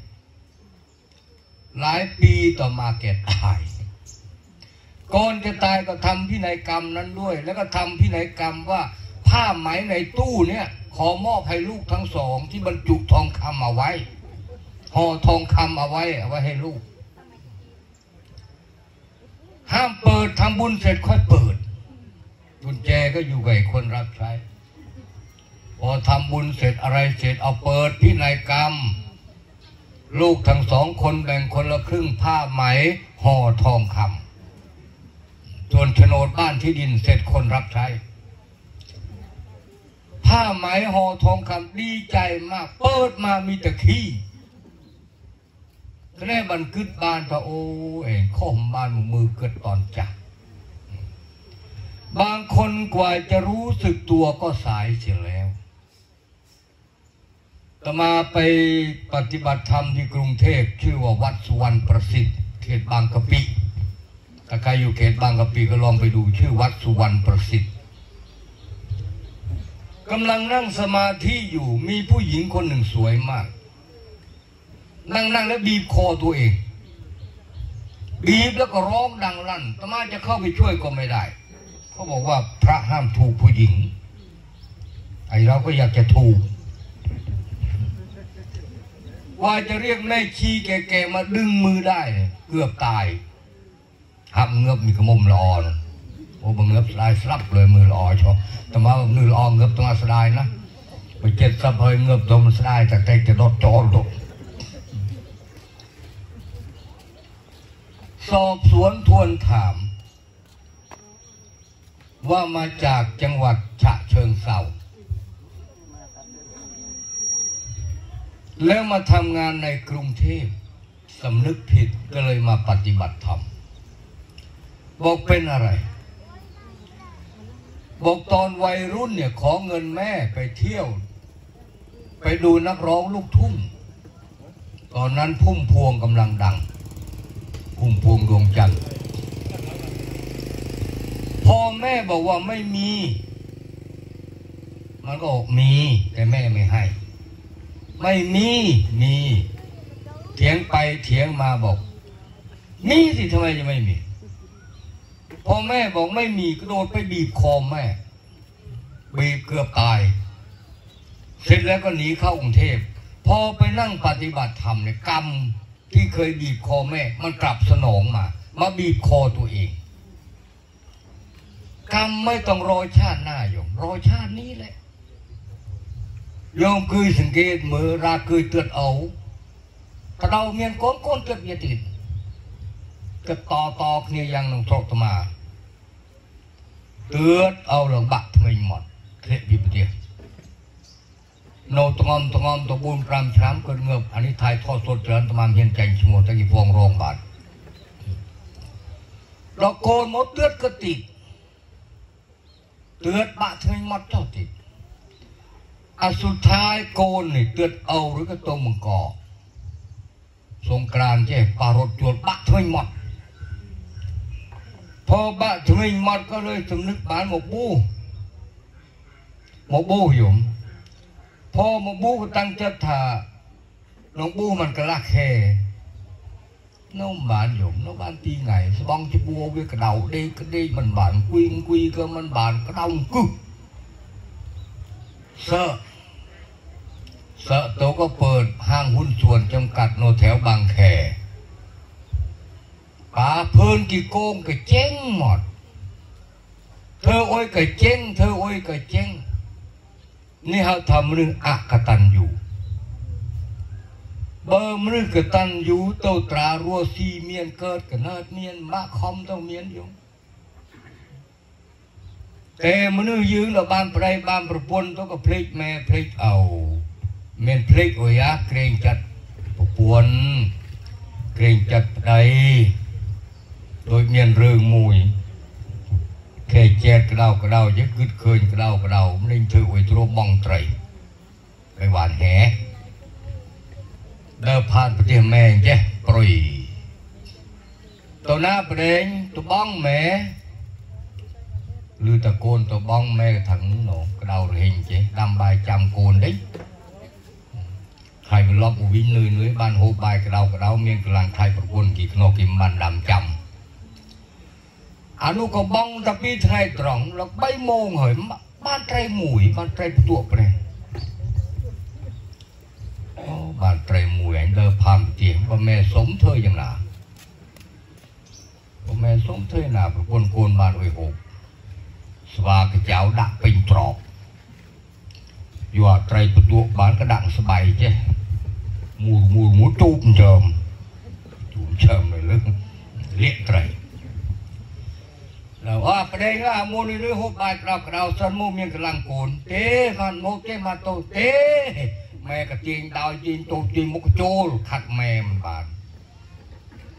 [SPEAKER 3] หลายปีต่อมาแกตายก่อนจะตายก็ทำพินัยกรรมนั้นด้วยแล้วก็ทำพินัยกรรมว่าผ้าไหมในตู้เนี่ยขอมอบให้ลูกทั้งสองที่บรรจุทองคำเอาไว้ห่อทองคำเอาไว้เอาไว้ให้ลูกห้ามเปิดทำบุญเสร็จค่อยเปิดกุญแจก็อยู่กับคนรับใช้พอทำบุญเสร็จอะไรเสร็จเอาเปิดพินัยกรรมลูกทั้งสองคนแบ่งคนละครึ่งผ้าไหมห่อทองคำส่วนโฉนดบ้านที่ดินเสร็จคนรับใช้ผ้าไหมห่อทองคำดีใจมากเปิดมามีแต่ขี้ก็ได้บันกึดบ้านตะโอเองข้อมบ้านมือเกิดตอนจักบางคนกว่าจะรู้สึกตัวก็สายเสียแล้วต่อมาไปปฏิบัติธรรมที่กรุงเทพชื่อว่าวัดสุวรรณประสิทธิ์เขตบางกะปิถ้าใครอยู่เขตบางกะปิก็ลองไปดูชื่อวัดสุวรรณประสิทธิ์กำลังนั่งสมาธิอยู่มีผู้หญิงคนหนึ่งสวยมากนั่งนั่งแล้วบีบคอตัวเองบีบแล้วก็ร้องดังลั่นต่อมาจะเข้าไปช่วยก็ไม่ได้เขาบอกว่าพระห้ามถูกผู้หญิงไอเราก็อยากจะถูกว่าจะเรียกแม่ชีแก่ๆมาดึงมือได้เกือบตายหักเงือบมีกระมุมละออนโอ้บังเงือบสลายสลับเลยมือละออชอบแต่มามือละออเงือบต้องสลายนะไปเจ็ดสับเฮยเงือบตัวมันสลายแต่ใจจะรอดจอลงสอบสวนทวนถามว่ามาจากจังหวัดฉะเชิงเทราแล้วมาทำงานในกรุงเทพสำนึกผิดก็เลยมาปฏิบัติธรรมบอกเป็นอะไรบอกตอนวัยรุ่นเนี่ยขอเงินแม่ไปเที่ยวไปดูนักร้องลูกทุ่งตอนนั้นพุ่มพวงกำลังดังพุ่มพวงดวงจันทร์พ่อแม่บอกว่าไม่มีมันก็บอกมีแต่แม่ไม่ให้ไม่มีมีเถียงไปเถียงมาบอกมีสิทำไมจะไม่มีพอแม่บอกไม่มีก็โดดไปบีบคอแม่บีบเกือบตายเสร็จแล้วก็หนีเข้ากรุงเทพพอไปนั่งปฏิบัติธรรมเนี่ยกรรมที่เคยบีบคอแม่มันกลับสนองมามาบีบคอตัวเองกรรมไม่ต้องรอชาติหน้าโยมรอชาตินี้แหละโยมเคยสังเกตมือราเคยเตือนเอากระเดาเมียนก้นก้นเกิดเยติดเกิดต่อต่อเนี่ยยังนงโทรตมาเตือนเอาหลังบักทำไมหมดเคล็ดบีบเดียโนตงอมตงอมตะบูนปรามช้ำเกิดเงือบอันนี้ไทยทอดสดเจริญตะมามเฮียนใจชโมตะกี้พวงโรงบาลเราโกนหมดเตือนก็ติดเตือนบะทำไมหมดเจ้าติดอันสุดท้ายโกนนี่เตือนเอาหรือก็ตัวมังกรสงกรานต์เจ้ปารถจวดบะทำไมหมดพอบะทำไมหมดก็เลยสำนึกบานหมกบูหมกบูหยมพอหมกบูก็ตั้งจัดท่าหลวงบูมันก็ลักแค่น้องบานหยมน้องบานตีไงสบองจะบัวเวกระเดาเด็กก็เด็กมันบานกุยกุยก็มันบานกระเดากึกเสอะเสอะโตก็เปิดห้างหุ้นส่วนจำกัดโนแถวบางแคป่าเพลินกี่โกงก็เจ๊งหมดเธอโอ้ยก็เจ๊งเธอโอ้ยก็เจ๊งนี่เขาทำเรื่องอักตันอยู่เบอร์มรึกตันอยู่เต้าตรารัวซีเมียนเกิดกันเนิดเมียนมาคอมเต้าเมียนอยู่แต่มนุษย์ยืนเราบ้านไปบ้านประปนต้องก็พลิกแม่พลิกเอาเมียนพลิกโอ้ยเกรงจัดประปนเกรงจัดใดโดยเมียนเรื่องมวยแค่เจ็ดกระเดากระเดาจะกึดเคยกระเดากระเดาไม่ได้ถือไว้ตัวบ้องไตรไปหวานแหเดินผ่านประเทศแม่เจ้ปล่อยตัวหน้าประเด็นตัวบ้องแม่หรือตะโกนตัวบ้องแม่ถังหนอกระเดาเห็นเจ้ดำใบจำโกนđấyใครเป็นล็อกวิ่งเลยเลยบ้านโฮบายกระเดากระเดาเมียนกำลังไทยประกวนกี่ขนมกิมบันดำจำอนุก็บ้องตะปีไทยตรองแล้วใบโมงเหยบ้านไตรหมุยบ้านไตรตัวไปเลยบ้านไตรหมุยเดินพามเตียงว่าแม่สมเธออย่างหนาว่าแม่สมเธอหนาประกวนโกนบ้านโอ้ยโหสวากระเจ้าดักปิงตรอกอยู่ไตรตัวบ้านกระดังสบายเจ้มูมูมูจูบเจิมจูบเจิมเลยเรื่องเลี้ยไตรแล้วว่าประเดี๋ยวมูนี่รู้หุบใบกระเราสันมูมีกำลังโกนเต้มันโมเต้มาโตเต้แม่กระจิงดาวจิงโตจิงมุกโจลขัดแม่มันบาน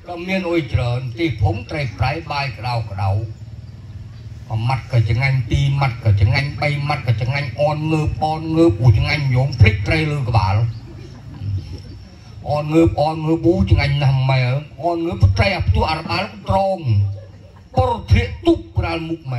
[SPEAKER 3] ก็เมียนโอยเจริญที่ผมไตรไพรบายกระเดากระเดามัดก็จะงันตีมัดก็จะงันไปมัดก็จะงันอ่อนเงือบอ่อนเงือบอูจะงันโยมพลิกไตรเลยกระบาลอ่อนเงือบอ่อนเงือบอูจะงันทำไมอ่อนเงือบไตรอับตัวอาร์บาลตรงปรเทตุกกระมุกแม่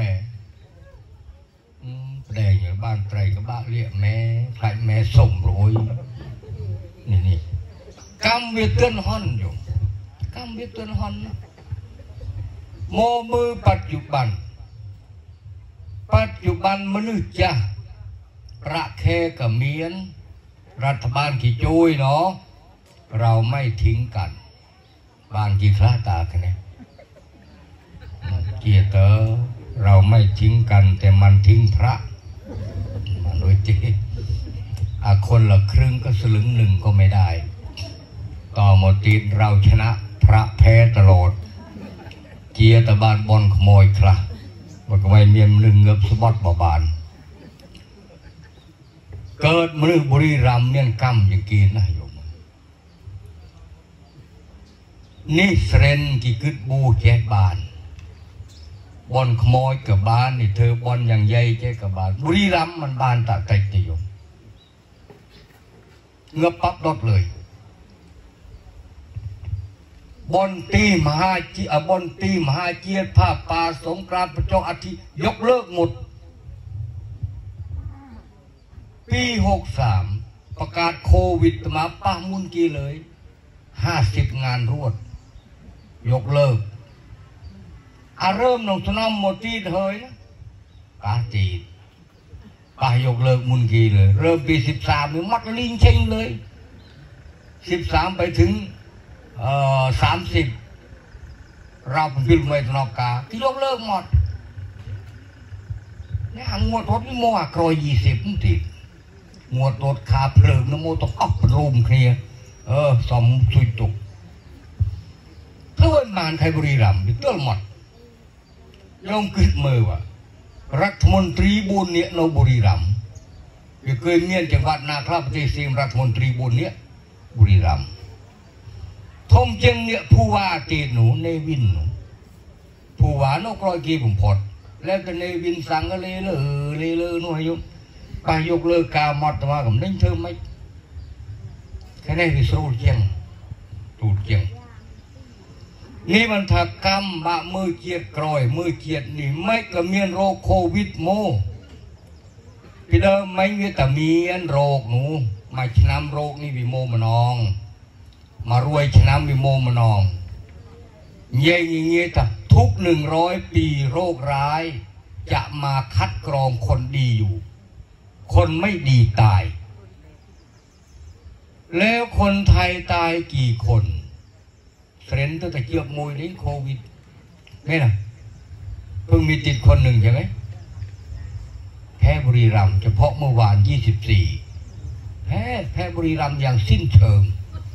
[SPEAKER 3] แดงอย่างบ้านไตรกับบ้านเลี้ยแม่ใครแม่ส่งรวยนี่นี่กำเวทเตือนฮอนอยู่กำเวทเตือนฮอนโมมือปัจจุบันปัจจุบันมนุษย์จ้ะประเคกับเมียนรัฐบาลกี่จุยเนาะเราไม่ทิ้งกันบ้านกี่คลาตากันเนี่ยเกียรติเราไม่ทิ้งกันแต่มันทิ้งพระมันโดยจีอาคนละครึ่งก็สลึงหนึ่งก็ไม่ได้ต่อหมดตีนเราชนะพระแพ้ตลอดเกียรติบานบอลขโมยคละมันก็ไม่เมียมลึงเงือบสะบัดบ่บานเกิดมือบุรีรัมย์เมียนกำอย่างกีนนะโยมนี่เสรนกี่กึดบูแจกบานบอลขโมยกับบานนี่เธอบอลอย่างใหญ่แจกกับบานบุรีรัมย์มันบานตาใจติโยมเงือบปั๊บรถเลยบอลตีมหาจีบอลตีมหาเจียรภาคป่าสงกรานต์ประจงอาทิยกเลิกหมดปีหกสามประกาศโควิดมาป้ามุนกีเลยห้าสิบงานรวดยกเลิกอาเริ่มนองสนามหมดที่เถยนะกาจีป้ายกเลิกมุนกีเลยเริ่มปีสิบสามนี่มัดลิงเชงเลยสิบสามไปถึงเอ่อสามสิบเราเป็นฟิลเมตนอกาที่ยกเลิกหมดเนี่ยงวดรถนี่โม่กรอยยี่สิบนี่ติดงวดรถขาเพลิงนะโม่ต้องอัพรูมเคลียเออสมสุยตุกเพื่อนมานไทยบุรีรัมย์เตื้อหมดยอมกึศมือว่ะรัฐมนตรีบุญเนี่ยเราบุรีรัมย์เคยเมียนจังหวัดนาคราประเทศเสียมรัฐมนตรีบุญเนี่ยบุรีรัมย์ทมเจงเนี่ยผู้ว่าเตหนูเนวินหนูผู้ว่านกรอยกีผมพอดแล้วก็เนวินสั่งก็เลยเลยเลยเลยนู่นยุบไปยกเลิกกาหมดมากับนั่งเธอไม่แค่นี้คือสูดเจียงสูดเจียงนี่มันถักกรรมบะมือเจียดกรอยมือเจียดนี่ไม่กระเมียนโรคโควิดโมพี่เดิมไม่มีแต่เมียนโรคหนูมาชนะโรคนี่วิโมมนองมารวยชนะวิโมมนองเยี่ยงเงี้ยแต่ทุกหนึ่งร้อยปีโรคร้ายจะมาคัดกรองคนดีอยู่คนไม่ดีตายแล้วคนไทยตายกี่คนเทรนตั้งแต่เกี่ยวมวยนี้โควิดไม่นะเพิ่งมีติดคนหนึ่งใช่ไหมแพ้บุรีรัมย์เฉพาะเมื่อวานยี่สิบสี่แพ้แพ้บุรีรัมย์อย่างสิ้นเชิง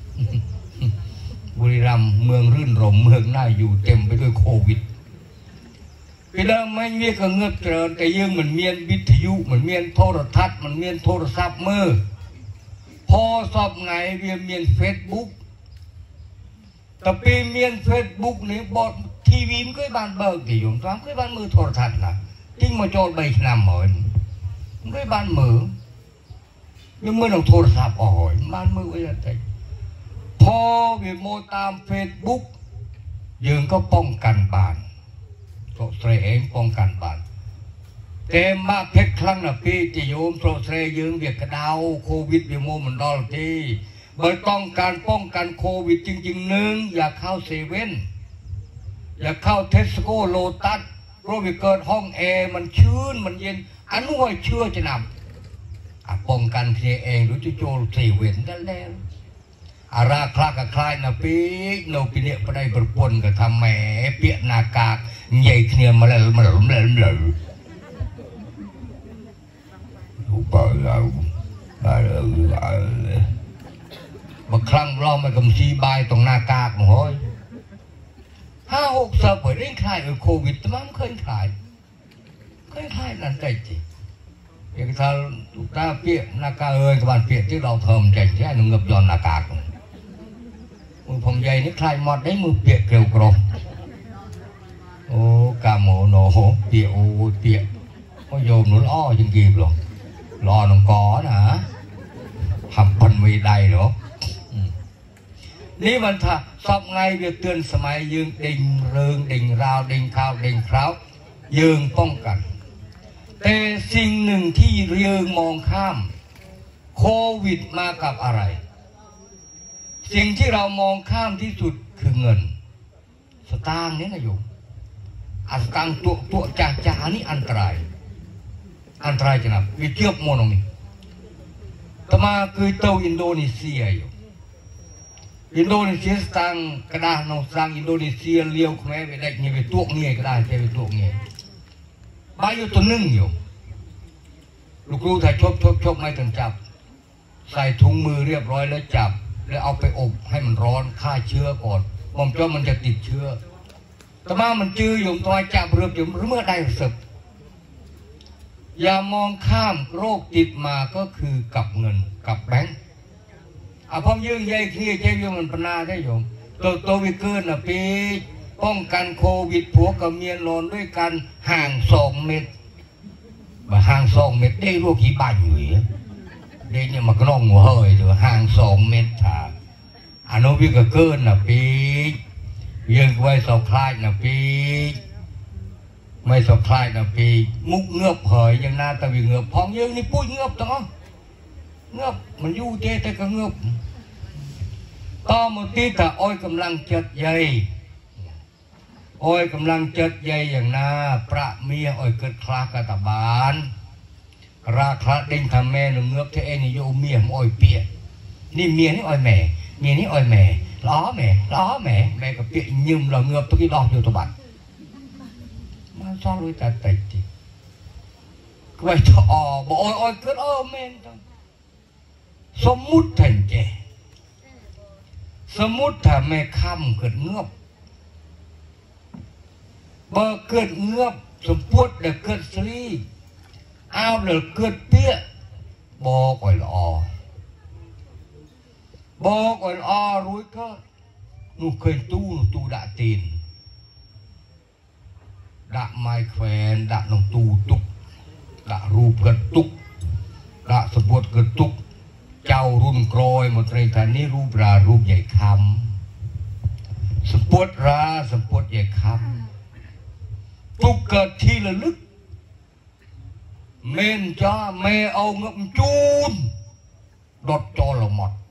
[SPEAKER 3] บุรีรัมย์เมืองรื่นรมเมืองน่าอยู่เต็มไปด้วยโควิดพี่เดิมไม่มีกระเงือบเจริญแต่ยังมันเมียนวิทยุมันเมียนโทรทัศน์มันเมียนโทรศัพท์มือพอสอบไงเวียนเมียนเฟซบุ๊กแต่ปีเมียนเฟซบุ๊กนี่บอดทีวีมันก็บ้านเบิกกี่อยู่ตามก็บ้านมือโทรทัศน์นะทิ้งมาโจรใบนำหอยมันก็บ้านมือยังมือเราโทรศัพท์อ่อยบ้านมือไว้อะไรพอเวียนโมตามเฟซบุ๊กยังก็ป้องกันบ้านโสเสเองป้องกันบ้านเต็มมาเพชรครั้งน่ะพี่จะโยมโสเสยืงเบียกกระดาวโควิดเวียนโมมันดอลที่เบอร์ต้องการป้องกันโควิดจริงๆหนึ่งอย่าเข้าเซเว่นอย่าเข้าเทสโก้โลตัสเพราะวิเกิดห้องแอร์มันชื้นมันเย็นอันนู้นเชื่อจะนำป้องกันเสียเองหรือจะโจลเซเว่นกันแล้วอาราคลากคลายนะปีโนปีเนียไปได้ประปนกับทำแหมเปียนากากใหญ่เนียมาแล้วมาแล้วมาแล้วมาแล้วถูกป่ะเรามาแล้วบางครั้งเราไม่กำซีบายตรงหน้ากากหอยห้าหกสัปดาห์เร่งคลายโควิดแต่มันเคยคลายเคยคลายนั่นใจจริงอย่างถ้าตาเปียหน้ากากเอ้ยกับบ้านเปียที่เราเทิมใจใช่หนุ่มกับย้อนหน้ากากโอ้มือผมใหญ่นี่คลายหมดได้มือเปียกเกลียวกรอบโอ้กาโมโนเปียโอเปียก็โยมหนุนอ้อจังกีบหรอกรอหนองกอนะทำพันไม่ได้หรอกนี่มันถ้าสอบไงเบียเตือนสมัยยืงดิ่งเริงดิ่งราวดิ่งข้าวดิ่งคราวยืงป้องกันแต่สิ่งหนึ่งที่ยืงมองข้ามโควิดมากับอะไรสิ่งที่เรามองข้ามที่สุดคือเงินสตางค์นี่นะโยมอัสตังตัวตัวจ่าจ่านี่อันตรายอันตรายจังนะวิเทียบโมนนี่ต่อมาคือเตาอินโดนีเซียอยู่อินโดนีเซียสตังกระดาษนองสังอินโดนีเซียเลี้ยวแม่ไปได้เงี้ยไปตัวเงี้ยกระดาษใช่ไปตัวเงี้ยบ้านอยู่ตัวนึ่งอยู่ลูกครูถ่ายชบชบชบไม่ถึงจับใส่ถุงมือเรียบร้อยแล้วจับแล้วเอาไปอบให้มันร้อนฆ่าเชื้อก่อนมอมจ้อมันจะติดเชื้อแต่มามันจื้ออยู่ตัวจับเรืออยู่เมื่อใดสึกอย่ามองข้ามโรคติดมาก็คือกับเงินกับแบงค์อ่ะพอมยื่นใยเคลียเจ้าโยมมันปนาได้โยมตัวตัววิเกินอ่ะปีป้องกันโควิดผัวกับเมียนอนด้วยกันห่างสองเมตรมาห่างสองเมตรได้ลูกขี้บ้านอยู่เดี๋ยวเนี่ยมันก็น้องหัวเฮยถือห่างสองเมตรถ่าอนุวิกเกินอ่ะปียืนไว้สอบคลายนะปีไม่สอบคลายนะปีมุกเงือบเหยยังน่าตะวิเงือบพองยืนนี่ปุ้ยเงือบต้องเงือบมันยู่เจแต่ก็เงือบต่อมาที่แต่อ้อยกำลังจัดใหญ่อ้อยกำลังจัดใหญ่อย่างน่าประเมียอ้อยเกิดคลากระตาบานราคาเด้งทำแม่หนึ่งเงือบเทเอ็นโยเมียอ้อยเปียนี่เมียนี่อ้อยแม่เมียนี่อ้อยแม่ล้อแม่ล้อแม่แม่กับเปียยืมเราเงือบตัวที่ดอกอยู่ตัวบัตรมันซ้อนด้วยตาติดไว้ถ้าอ๋อบอกอ้อยอ้อยเกิดอ้อแม่ต้องสมมุติแทนแกสมมุติถ้าแม่ค่ำเกิดเงือบเบอเกิดเงือบสมพูดเด็กเกิดสลีเอาเด็กเกิดเปี้ยบอกไว้ละอบอกไว้ละอรู้ก็นูเคยตู้นูตู้ด่าตีนด่าไม้แขวนด่าหนองตู้ตุกด่ารูปกันตุกด่าสมบูรณ์กันตุกเจ้ารุ่นกรอยหมดเลยท่านนี้รูปรารูปใหญ่คำสมบูรณ์ราสมบูรณ์ใหญ่คำตุกเกิดที่ระลึกเมนจ้าแม่เอาเงบจูนดดจอละหมด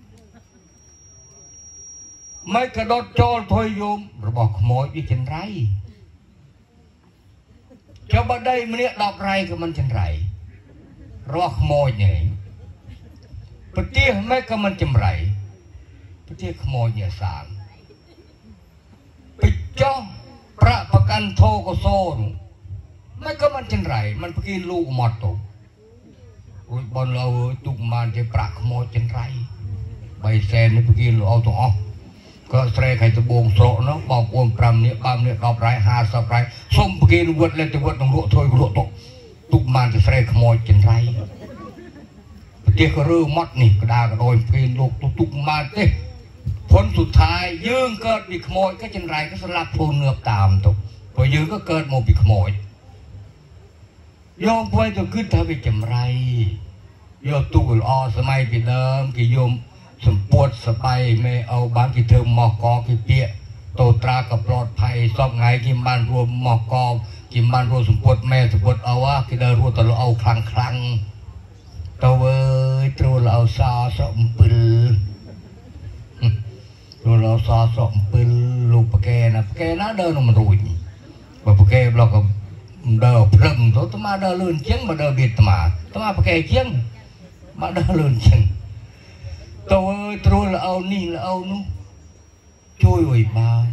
[SPEAKER 3] ไม่กระดดจอถอยโยมระบอกขโมยวิจันไรเจ้าบัดได้มันเนี่ยดอกไรก็มันจันไรระบอกขโมยเนี่ยปะเตี้ยไม่ก็มันจำไรปะเตี้ยขโมยเนี่ยสามไปจ้องประประกันโทก็โซนไม่ก็มันจันไรมันไปกินลูกหมดตัวบอลเราตุกมันจะปรักขโมยจันไรใบแซนนี่ไปกินเอาตัวอ๋อก็แสดงใครจะบงโสเนาะบอกอวมปรำเนี่ยปรำเนี่ยรอบไรหาสับไรส้มไปกินวัดเลยจะวัดต้องรั่วถอยรั่วตกตุกมันจะแสดงขโมยจันไรเดี๋ยวก็เริ่มมัดนี่กระดาษกระโดยเพลนลูกตุกตุกมาเต้ผลสุดท้ายยืงเกิดปีขโมยก็จันไรก็สลับโพนเงือบตามตกพอยืงก็เกิดโมปีขโมยโยมพวยจะขึ้นทวีจำไรโยมตู้อสมัยปีเดิมกี่โยมสมปวดสบายไม่เอาบางกี่เทอมหมอกอกี่เปียโตตรากับปลอดภัยซอกไงกินบ้านรวมหมอกอกินบ้านรวมสมปวดแม่สมปวดเอาว่ากี่เดินรัวตลอดเอาคลังคลังตัวเว้ยตัวเราซาสมปืนตัวเราซาสมปืนลูกปะแกนะปะแกน่าเดินมันรุ่ยแบบปะแกเราก็เดินพลึงตัวตมาเดินลื่นเชียงมาเดินเบียดตมาตมาปะแกเชียงมาเดินลื่นเชียงตัวเว้ยตัวเราเอานี่เราเอานู้ช่วยไว้บ้าน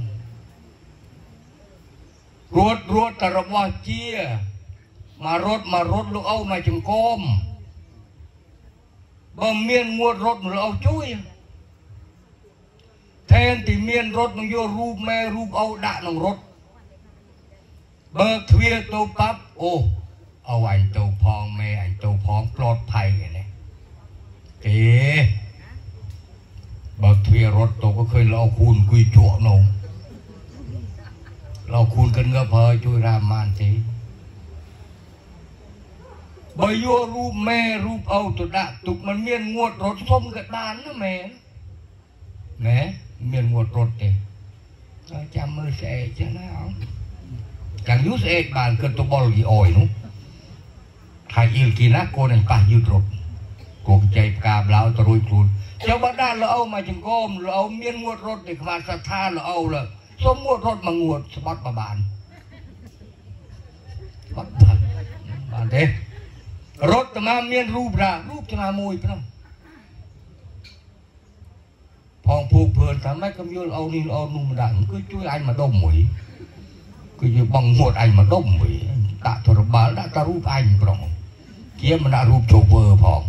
[SPEAKER 3] รถรถตะระวาเจียมารถมารถลูกเอามาจังก้มบ่เมียนงวดรถเราเอาช่วยแทนที่เมียนรถมันโยรูปแม่รูปเอาด่าหนังรถเบิกทวีโตปั๊บโอ้เอาอันโตพองแม่อันโตพองปลอดภัยไงเนี่ยเอ๋บางทีรถตัวก็เคยเราคูณกุยจั่วนงเราคูณกันเงาเพอช่วยรามานทีใบยัวรูปแม่รูปเอาตัวดะตุกมันเมียนงวดรถส้มกระดานนะแม่แม่เมียนงวดรถเองจำมือเสกจะนะเอาจังยุสเอกบานเกิดตัวบอลกี่อ่อยนู้ไทยอิลกีนักโกนันป่ายุดรถโกใจกาบเหลาตะรุยครูนเจ้าบ้านด้านเราเอามาจังก้มเราเอาเมียนงวดรถเด็กมาสะท้าเราเอาเลยสมงวดรถมางวดสบัดประบานบัดบัดบานเด้รถจะมาเมียนรูปรารูปจะมามวยพน้องพองผูกเพลินทำให้กำยลเอานี่เอานุ่มดังก็ช่วยไอ้มาดมหมวยก็จะบังหมดไอ้มาดมหมวยตะทรบาลตะรูปไอ้ปรองเกี่ยมันได้รูปโชเฟอร์พอง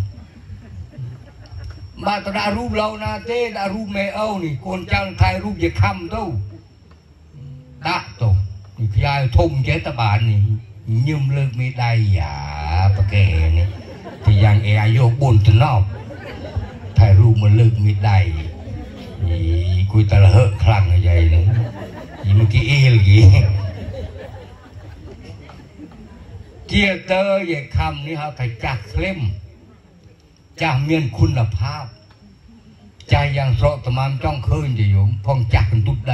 [SPEAKER 3] มาตะได้รูปเรานาเต้ได้รูปแม่เอานี่คนจ้างไทยรูปจะคำเต้าตะตรงนี่พี่ไอ้ทุ่มเจตบาลนี่ยืมเลิกไม่ได้อย่าปะแกนี่ที่ยังเออายุบนตนอกถ่ายรูปมันเลิกไม่ได้นี่คุยตะละเหอะคลั่งใหญ่เลยนี่เมื่อกี้เอลกี้เจียเตอร์อย่างคำนี้เขาถ่ายจักเคล่มจากเมียนคุณภาพใจยังโสตมามจ้องคืนจะอยู่พองจักกันทุกใด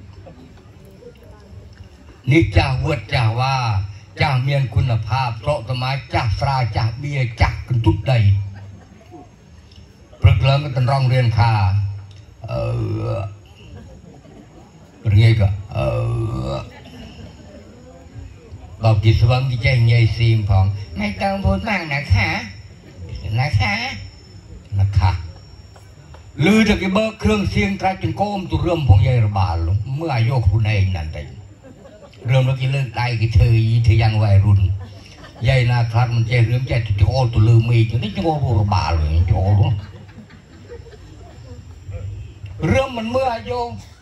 [SPEAKER 3] นี่จ่าวัดจ่าว่าจ่าเมียนคุณภาพโสตมาจ่าสราจ่าเบียจักกันทุกใดปรึกเลิงก็ต้องร้องเรียนคาเออเรื่องนี้ก็เออบอกกิจวัตรกิจใจใหญ่ซีมพองไม่ต้องพูดมากนะคะนะคะนะคะลือจากไอ้เบิกเครื่องเสียงตราจนโก้มตัวเริ่มพงใหญ่ระบาดลงเมื่ออายุคุณเองนั่นเองเริ่มแล้วกิเลิกตายกิเธอเธอยังวัยรุ่นใหญ่นาครัดมันใจเริ่มใจจะโอ้ตัวลืมมีจนนี่จะโอ้ระบาดเลยจะโอ้เริ่มมันเมื่ออายุ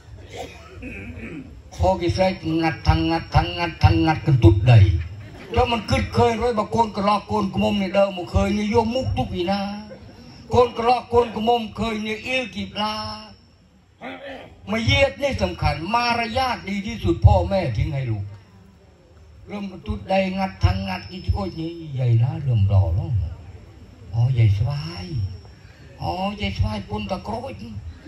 [SPEAKER 3] พอกิเซยงัดทางงัดทางงัดทางงัดกันตุดใดแล้วมันขึ้นเคยร้อยบางคนกระลอกคนกระมมเนี่ยเดิมมันเคยเนี่ยโยมุกทุกปีนะคนกระลอกคนกระมมเคยเนี่ยอิลกีปลามาเยียดนี่สำคัญมารยาทดีที่สุดพ่อแม่ทิ้งให้ลูกเริ่มตุดใดงัดทางงัดอีกโอ้ยนี่ใหญ่ละเริ่มรอแล้วอ๋อใหญ่สบายอ๋อใหญ่สบายปนตะโกรย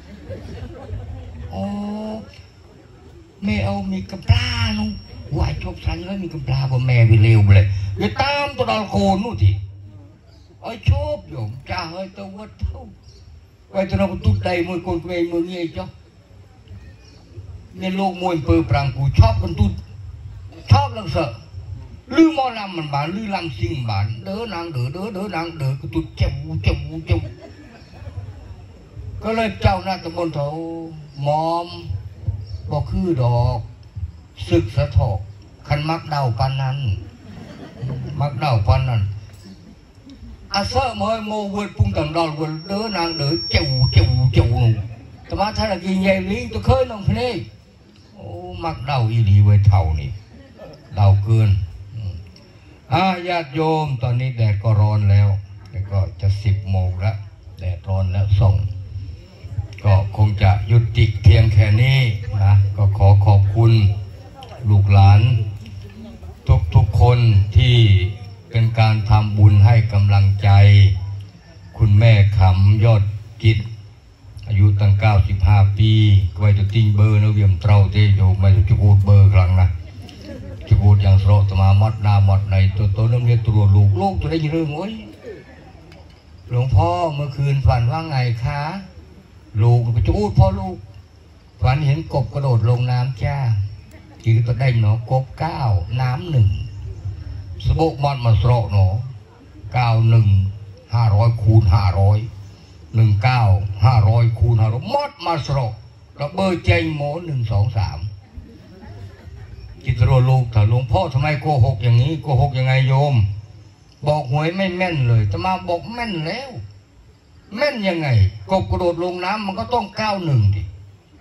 [SPEAKER 3] อ๋อแม่เอามีกระปลานุ่งวายชอบสันแล้วมีกระปลาบ่แม่ไปเร็วเลยอย่าตามตัวดาวโคนนู่นทีไอ้ชอบอยู่จ้าเฮ้ยตัววัดเท่าไอ้ตัวเราตุ้ดใดมวยคนเวงมือเงี้ยจ้ะเนี่ยโลกมวยเปิดปรังกูชอบกันตุ้ดชอบลังเสะลือมอลำมันบานลือลำซิงบานเด้อนางเด้อเด้อเด้อนางเด้อก็ตุ้ดเจ้าเจ้าเจ้าก็เลยเจ้าหน้าตำบลเขามอมบอกคือดอกศึกสะทอกขันมักเดาปันนั้นมักเดาปันนั้นอาเซอร์มอยโมเวดปุ่งต่างดอลเวดเด้อนางเด้อเจ้าเจ้าเจ้าแต่มาถ้าเรากินใหญ่ลิงตัวเคยน้องเพลงโอ้มักเดาอีหลีไว้เท่านี่เดาเกินอาญาติโยมตอนนี้แดดก็ร้อนแล้วแล้วก็จะสิบโมงแล้วแดดร้อนแล้วส่งก็คงจะยุติเพียงแค่นี้นะก็ขอขอบคุณลูกหลานทุกๆคนที่เป็นการทำบุญให้กำลังใจคุณแม่ขำยอดกิจอายุตั้งเก้าสิบห้าปีก็ไปจะติ้งเบอร์นะเวียมเต้าเตโยไม่จะพูดเบอร์ครั้งนะจะพูดอย่างสโลตมามัดนามัดในตัวตัวน้ำเลี้ยตัวลูกลูกจะได้ยินเรื่องโอ้ยหลวงพ่อเมื่อคืนฝันว่าไงคะลูกไปจะพูดพ่อลูกฝันเห็นกบกระโดดลงน้ำจ้ากี่ตัวได้หนอกบเก้าน้ำหนึ่งสบกมันมาสโลหนอเก้าหนึ่งห้าร้อยคูณห้าร้อยหนึ่งเก้าห้าร้อยคูณห้าร้อยมดมาสโลกับเบอร์ใจโมหนึ่งสองสามจิตรลูกแต่หลวงพ่อทำไมโกหกอย่างนี้โกหกยังไงโยมบอกหวยไม่แม่นเลยจะมาบอกแม่นแล้วแม่นยังไงกบกระโดดลงน้ำมันก็ต้องเก้าหนึ่งดิ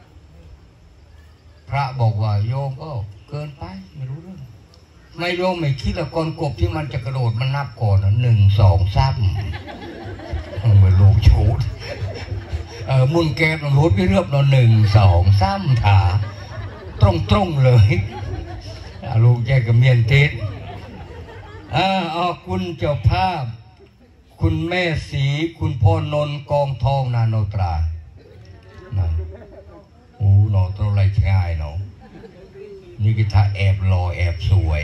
[SPEAKER 3] พระบอกว่าโยมก็เกินไปไม่รู้เรื่องไม่โยมไม่คิดละก่อนกบที่มันจะกระโดดมันนับก่อนนะหนึ่งสองสามมันเป็นลูกชูดเออมุนแก้มรถไปเรือบเราหนึ่งสองสามถาตรงตรงเลยลูกแกกับเมียนเทศอ่าอ๋อคุณเจ้าภาพคุณแม่สีคุณพ่อนนกองทองนาโนตรานะโอ้หนอตัวไรง่ายเนาะนี่กิท่าแอบรอแอบสวย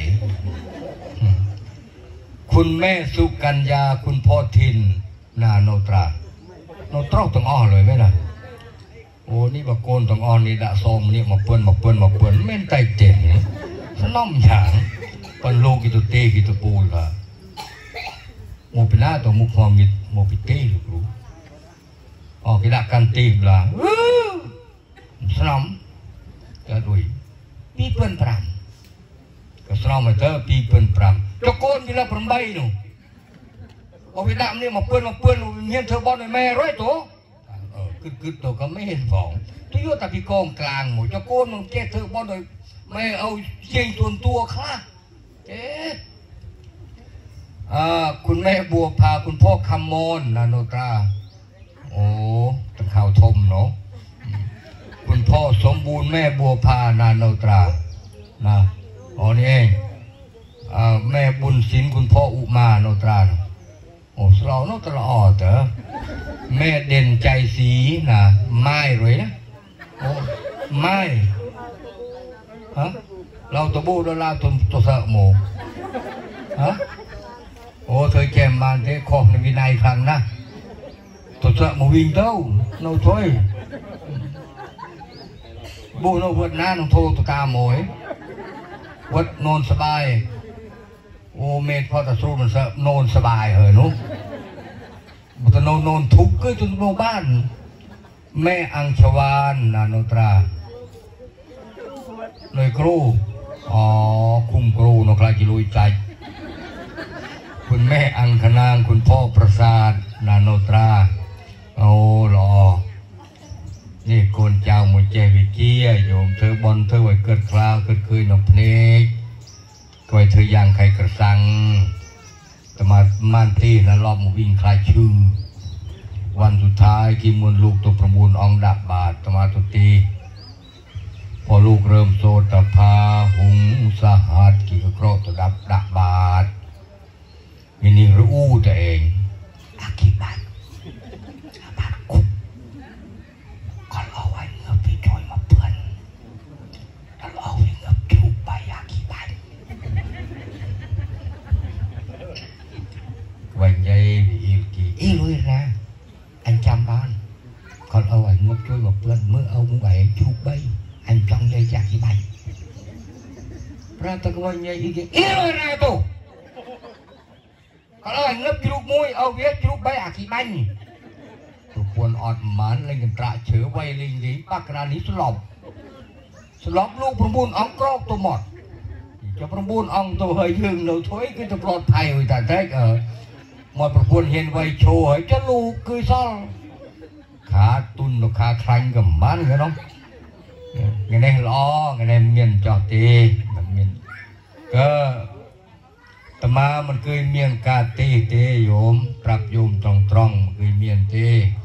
[SPEAKER 3] คุณแม่สุกัญญาคุณพ่อทินนาโนตราโนตรอกต้องอ้อเลยไหมล่ะโอ้นี่บะโกนต้องอ้อนี่ดะซองนี่มาเปื้อนมาเปื้อนมาเปื้อนเม่นไตเจ๋งสน้อมฉางปันโลกิตุเต้กิตุปูล่ะโมปิน่าตัวมุขความมิดโมปิเต้ลูกรู้อ๋อกิดะกันตีบล่ะสน้อมก็ด้วยปีเปื้อนปรำก็สน้อมมาเจอปีเปื้อนปรำจะโกนกิละปรำใบหนูโอ้ยดำนี่มาเปื้อนมาเปื้อนเงี้ยเธอบอลในแม่ร้อยตัวเออคือคือตัวก็ไม่เห็นฟองทุกยอดแต่พี่กองกลางหมดจะโกนมันแก้เธอบอลโดยไม่เอาเชียงตัวตัวค่ะเอ๊ะคุณแม่บัวพาคุณพ่อคำมอนนาโนตราโอ้ตะข่าวทมเนาะคุณพ่อสมบูรณ์แม่บัวพานาโนตรานะอ๋อนี่เองแม่บุญศิลป์คุณพ่ออุมาโนตราโอ้เราโนตราอ๋อเถอะแม่เด่นใจสีนะไม้เลยนะโอ้ไม้ฮะเราตัวบูดอลลาตัวตัวเสโมฮะโอ้เธอแกมบานเทคอกในวินัยครั้งนะตัวเสโมวิ่งเต้าโนช่วยบูโนวัดน้าโนโทตัวตาโมยวัดนอนสบายโอเมธพอตะสู้มันเสนอนสบายเหรอนุบุตรโนนนทุกข์ก็จนโนบ้านแม่อังชวานนาโนตราเลยครูอ๋อคุมครูนกลายกิลุยใจคุณแม่อังคนางคุณพ่อประสาทนาโนตราโอ้หล่อนี่โกนเจ้ามุเจวิเกียโยมเธอบอลเธอไว้เกิดคราวเกิดคืนนกเพลกไว้เธอยางใครกระสังแต่มาม่านตีแล้วรอบมาวิ่งคลายชื่อวันสุดท้ายกิมวลลูกตัวประมูลองดับบาทตมาตุตีพอลูกเริ่มโซตพาหุงสหัสกี่กระโกรตัวดับดับบาทมินิรู้ตัวเองอากิบัตบาทกุบก็รอไว้เงือบพี่จอยมาเพื่อนแล้วรอไว้เงือบจูบไปอากิบัตวันใจอีกกี่อีลุยนะอันจำบ้านcòn ở ngoài ngược trôi một lần mưa âu cũng vậy chụp bay anh trong dây chặt gì bay ra tao coi nhảy ý kia yêu ra tu còn ở ngoài ngược chụp môi âu biết chụp bay à kỳ bay tụi quân ọt mán lên cái trại chứa bay lên gì bác ra lý sụp sụp luôn phần buôn ống crop tôi mọt cho phần buôn ong tôi hơi dừng đầu thối cái tôi plot thay rồi ta thấy ở mọi phần buôn hiện vay trôi ấy cho lu cười saoขาตุนนกขาคลังกับบ้านกันเนาะเงี้ยเนี่ยล้อเงี้ยเนี่ยเมียนจอตีมันเมียนก็ตมามันเคยเมียนกาตีเตโยมปรับโยมตรงตรงเคยเมียนเต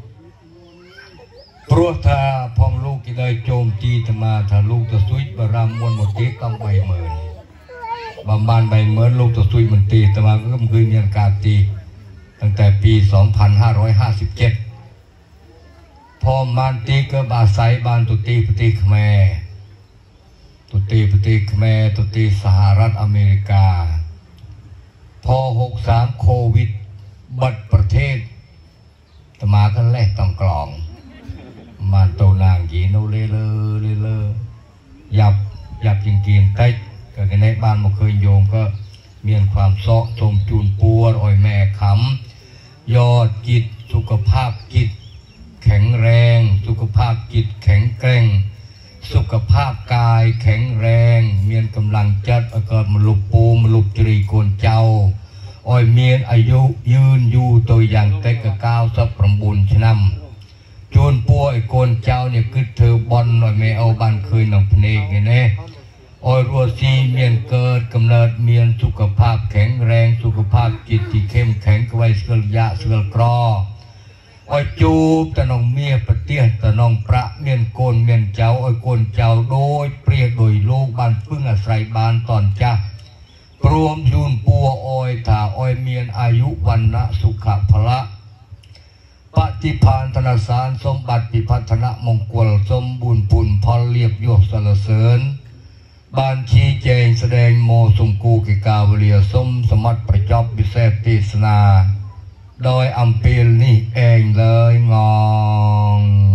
[SPEAKER 3] เพราะถ้าพองลูกที่ได้โจมตีตมาถ้าลูกจะซุยบารามมวลหมดตีต้องใบเหมือนบำบันใบเหมือนลูกจะซุยมันตีตมาก็เคยเมียนกาตีตั้งแต่ปีสองพันห้าร้อยห้าสิบเจ็ดพอมันตีก็บาไซบานตุตีปฏิขแมตุตีปฏิขแมตุตีสหรัฐอเมริกาพอหกสามโควิดบัดประเทศตมาก็แลกต้องกล่องมันโตนางกีโนเลเลเลเลยับยับจริงจริงเต้ก็ในบ้านมาเคยโยมก็มีความซอกสมจูนปัวอ่อยแม่ขำยอดจิตสุขภาพจิตแข็งแรงสุขภาพจิตแข็งแกร่งสุขภาพกายแข็งแรงเมียนกำลังจัดเกิดมลุกปูมลุกจรีโกนเจ้าอ้อยเมียนอายุยืนอยู่ตัวอย่างเต็กกาวสับประบุญชนำโจนปัวไอ้โกนเจ้าเนี่ยคือเธอบอลหน่อยไม่เอาบันคืนหนังพเนกไงเนี่ยอ้อยรัวซีเมียนเกิดกำเนิดเมียนสุขภาพแข็งแรงสุขภาพจิตที่เข้มแข็งกไว้เสือยะเสือกรออ้อยอยจูบตะนองเมียปะเตี้ยตะนองประเมียนโกนเมียนเจ้าอ้อยโกนเจ้าโดยเปรียโดยโลกบ้านพึ่งอาศัยบ้านตอนจ้าพรวมยูนปัวอ้อยถาอ้อยเมียนอายุวันนะสุขะพละปฏิภาณธนสารสมบัติปิพัฒนมงคลสมบูรณ์ปุนพอเรียบยกสรเสริญบานชี้แจงแสดงโมสมกูกิกาวเลียสมสมัติประจอบบิเศษติสนาโดยอัมเปลนี่เองเลยงอง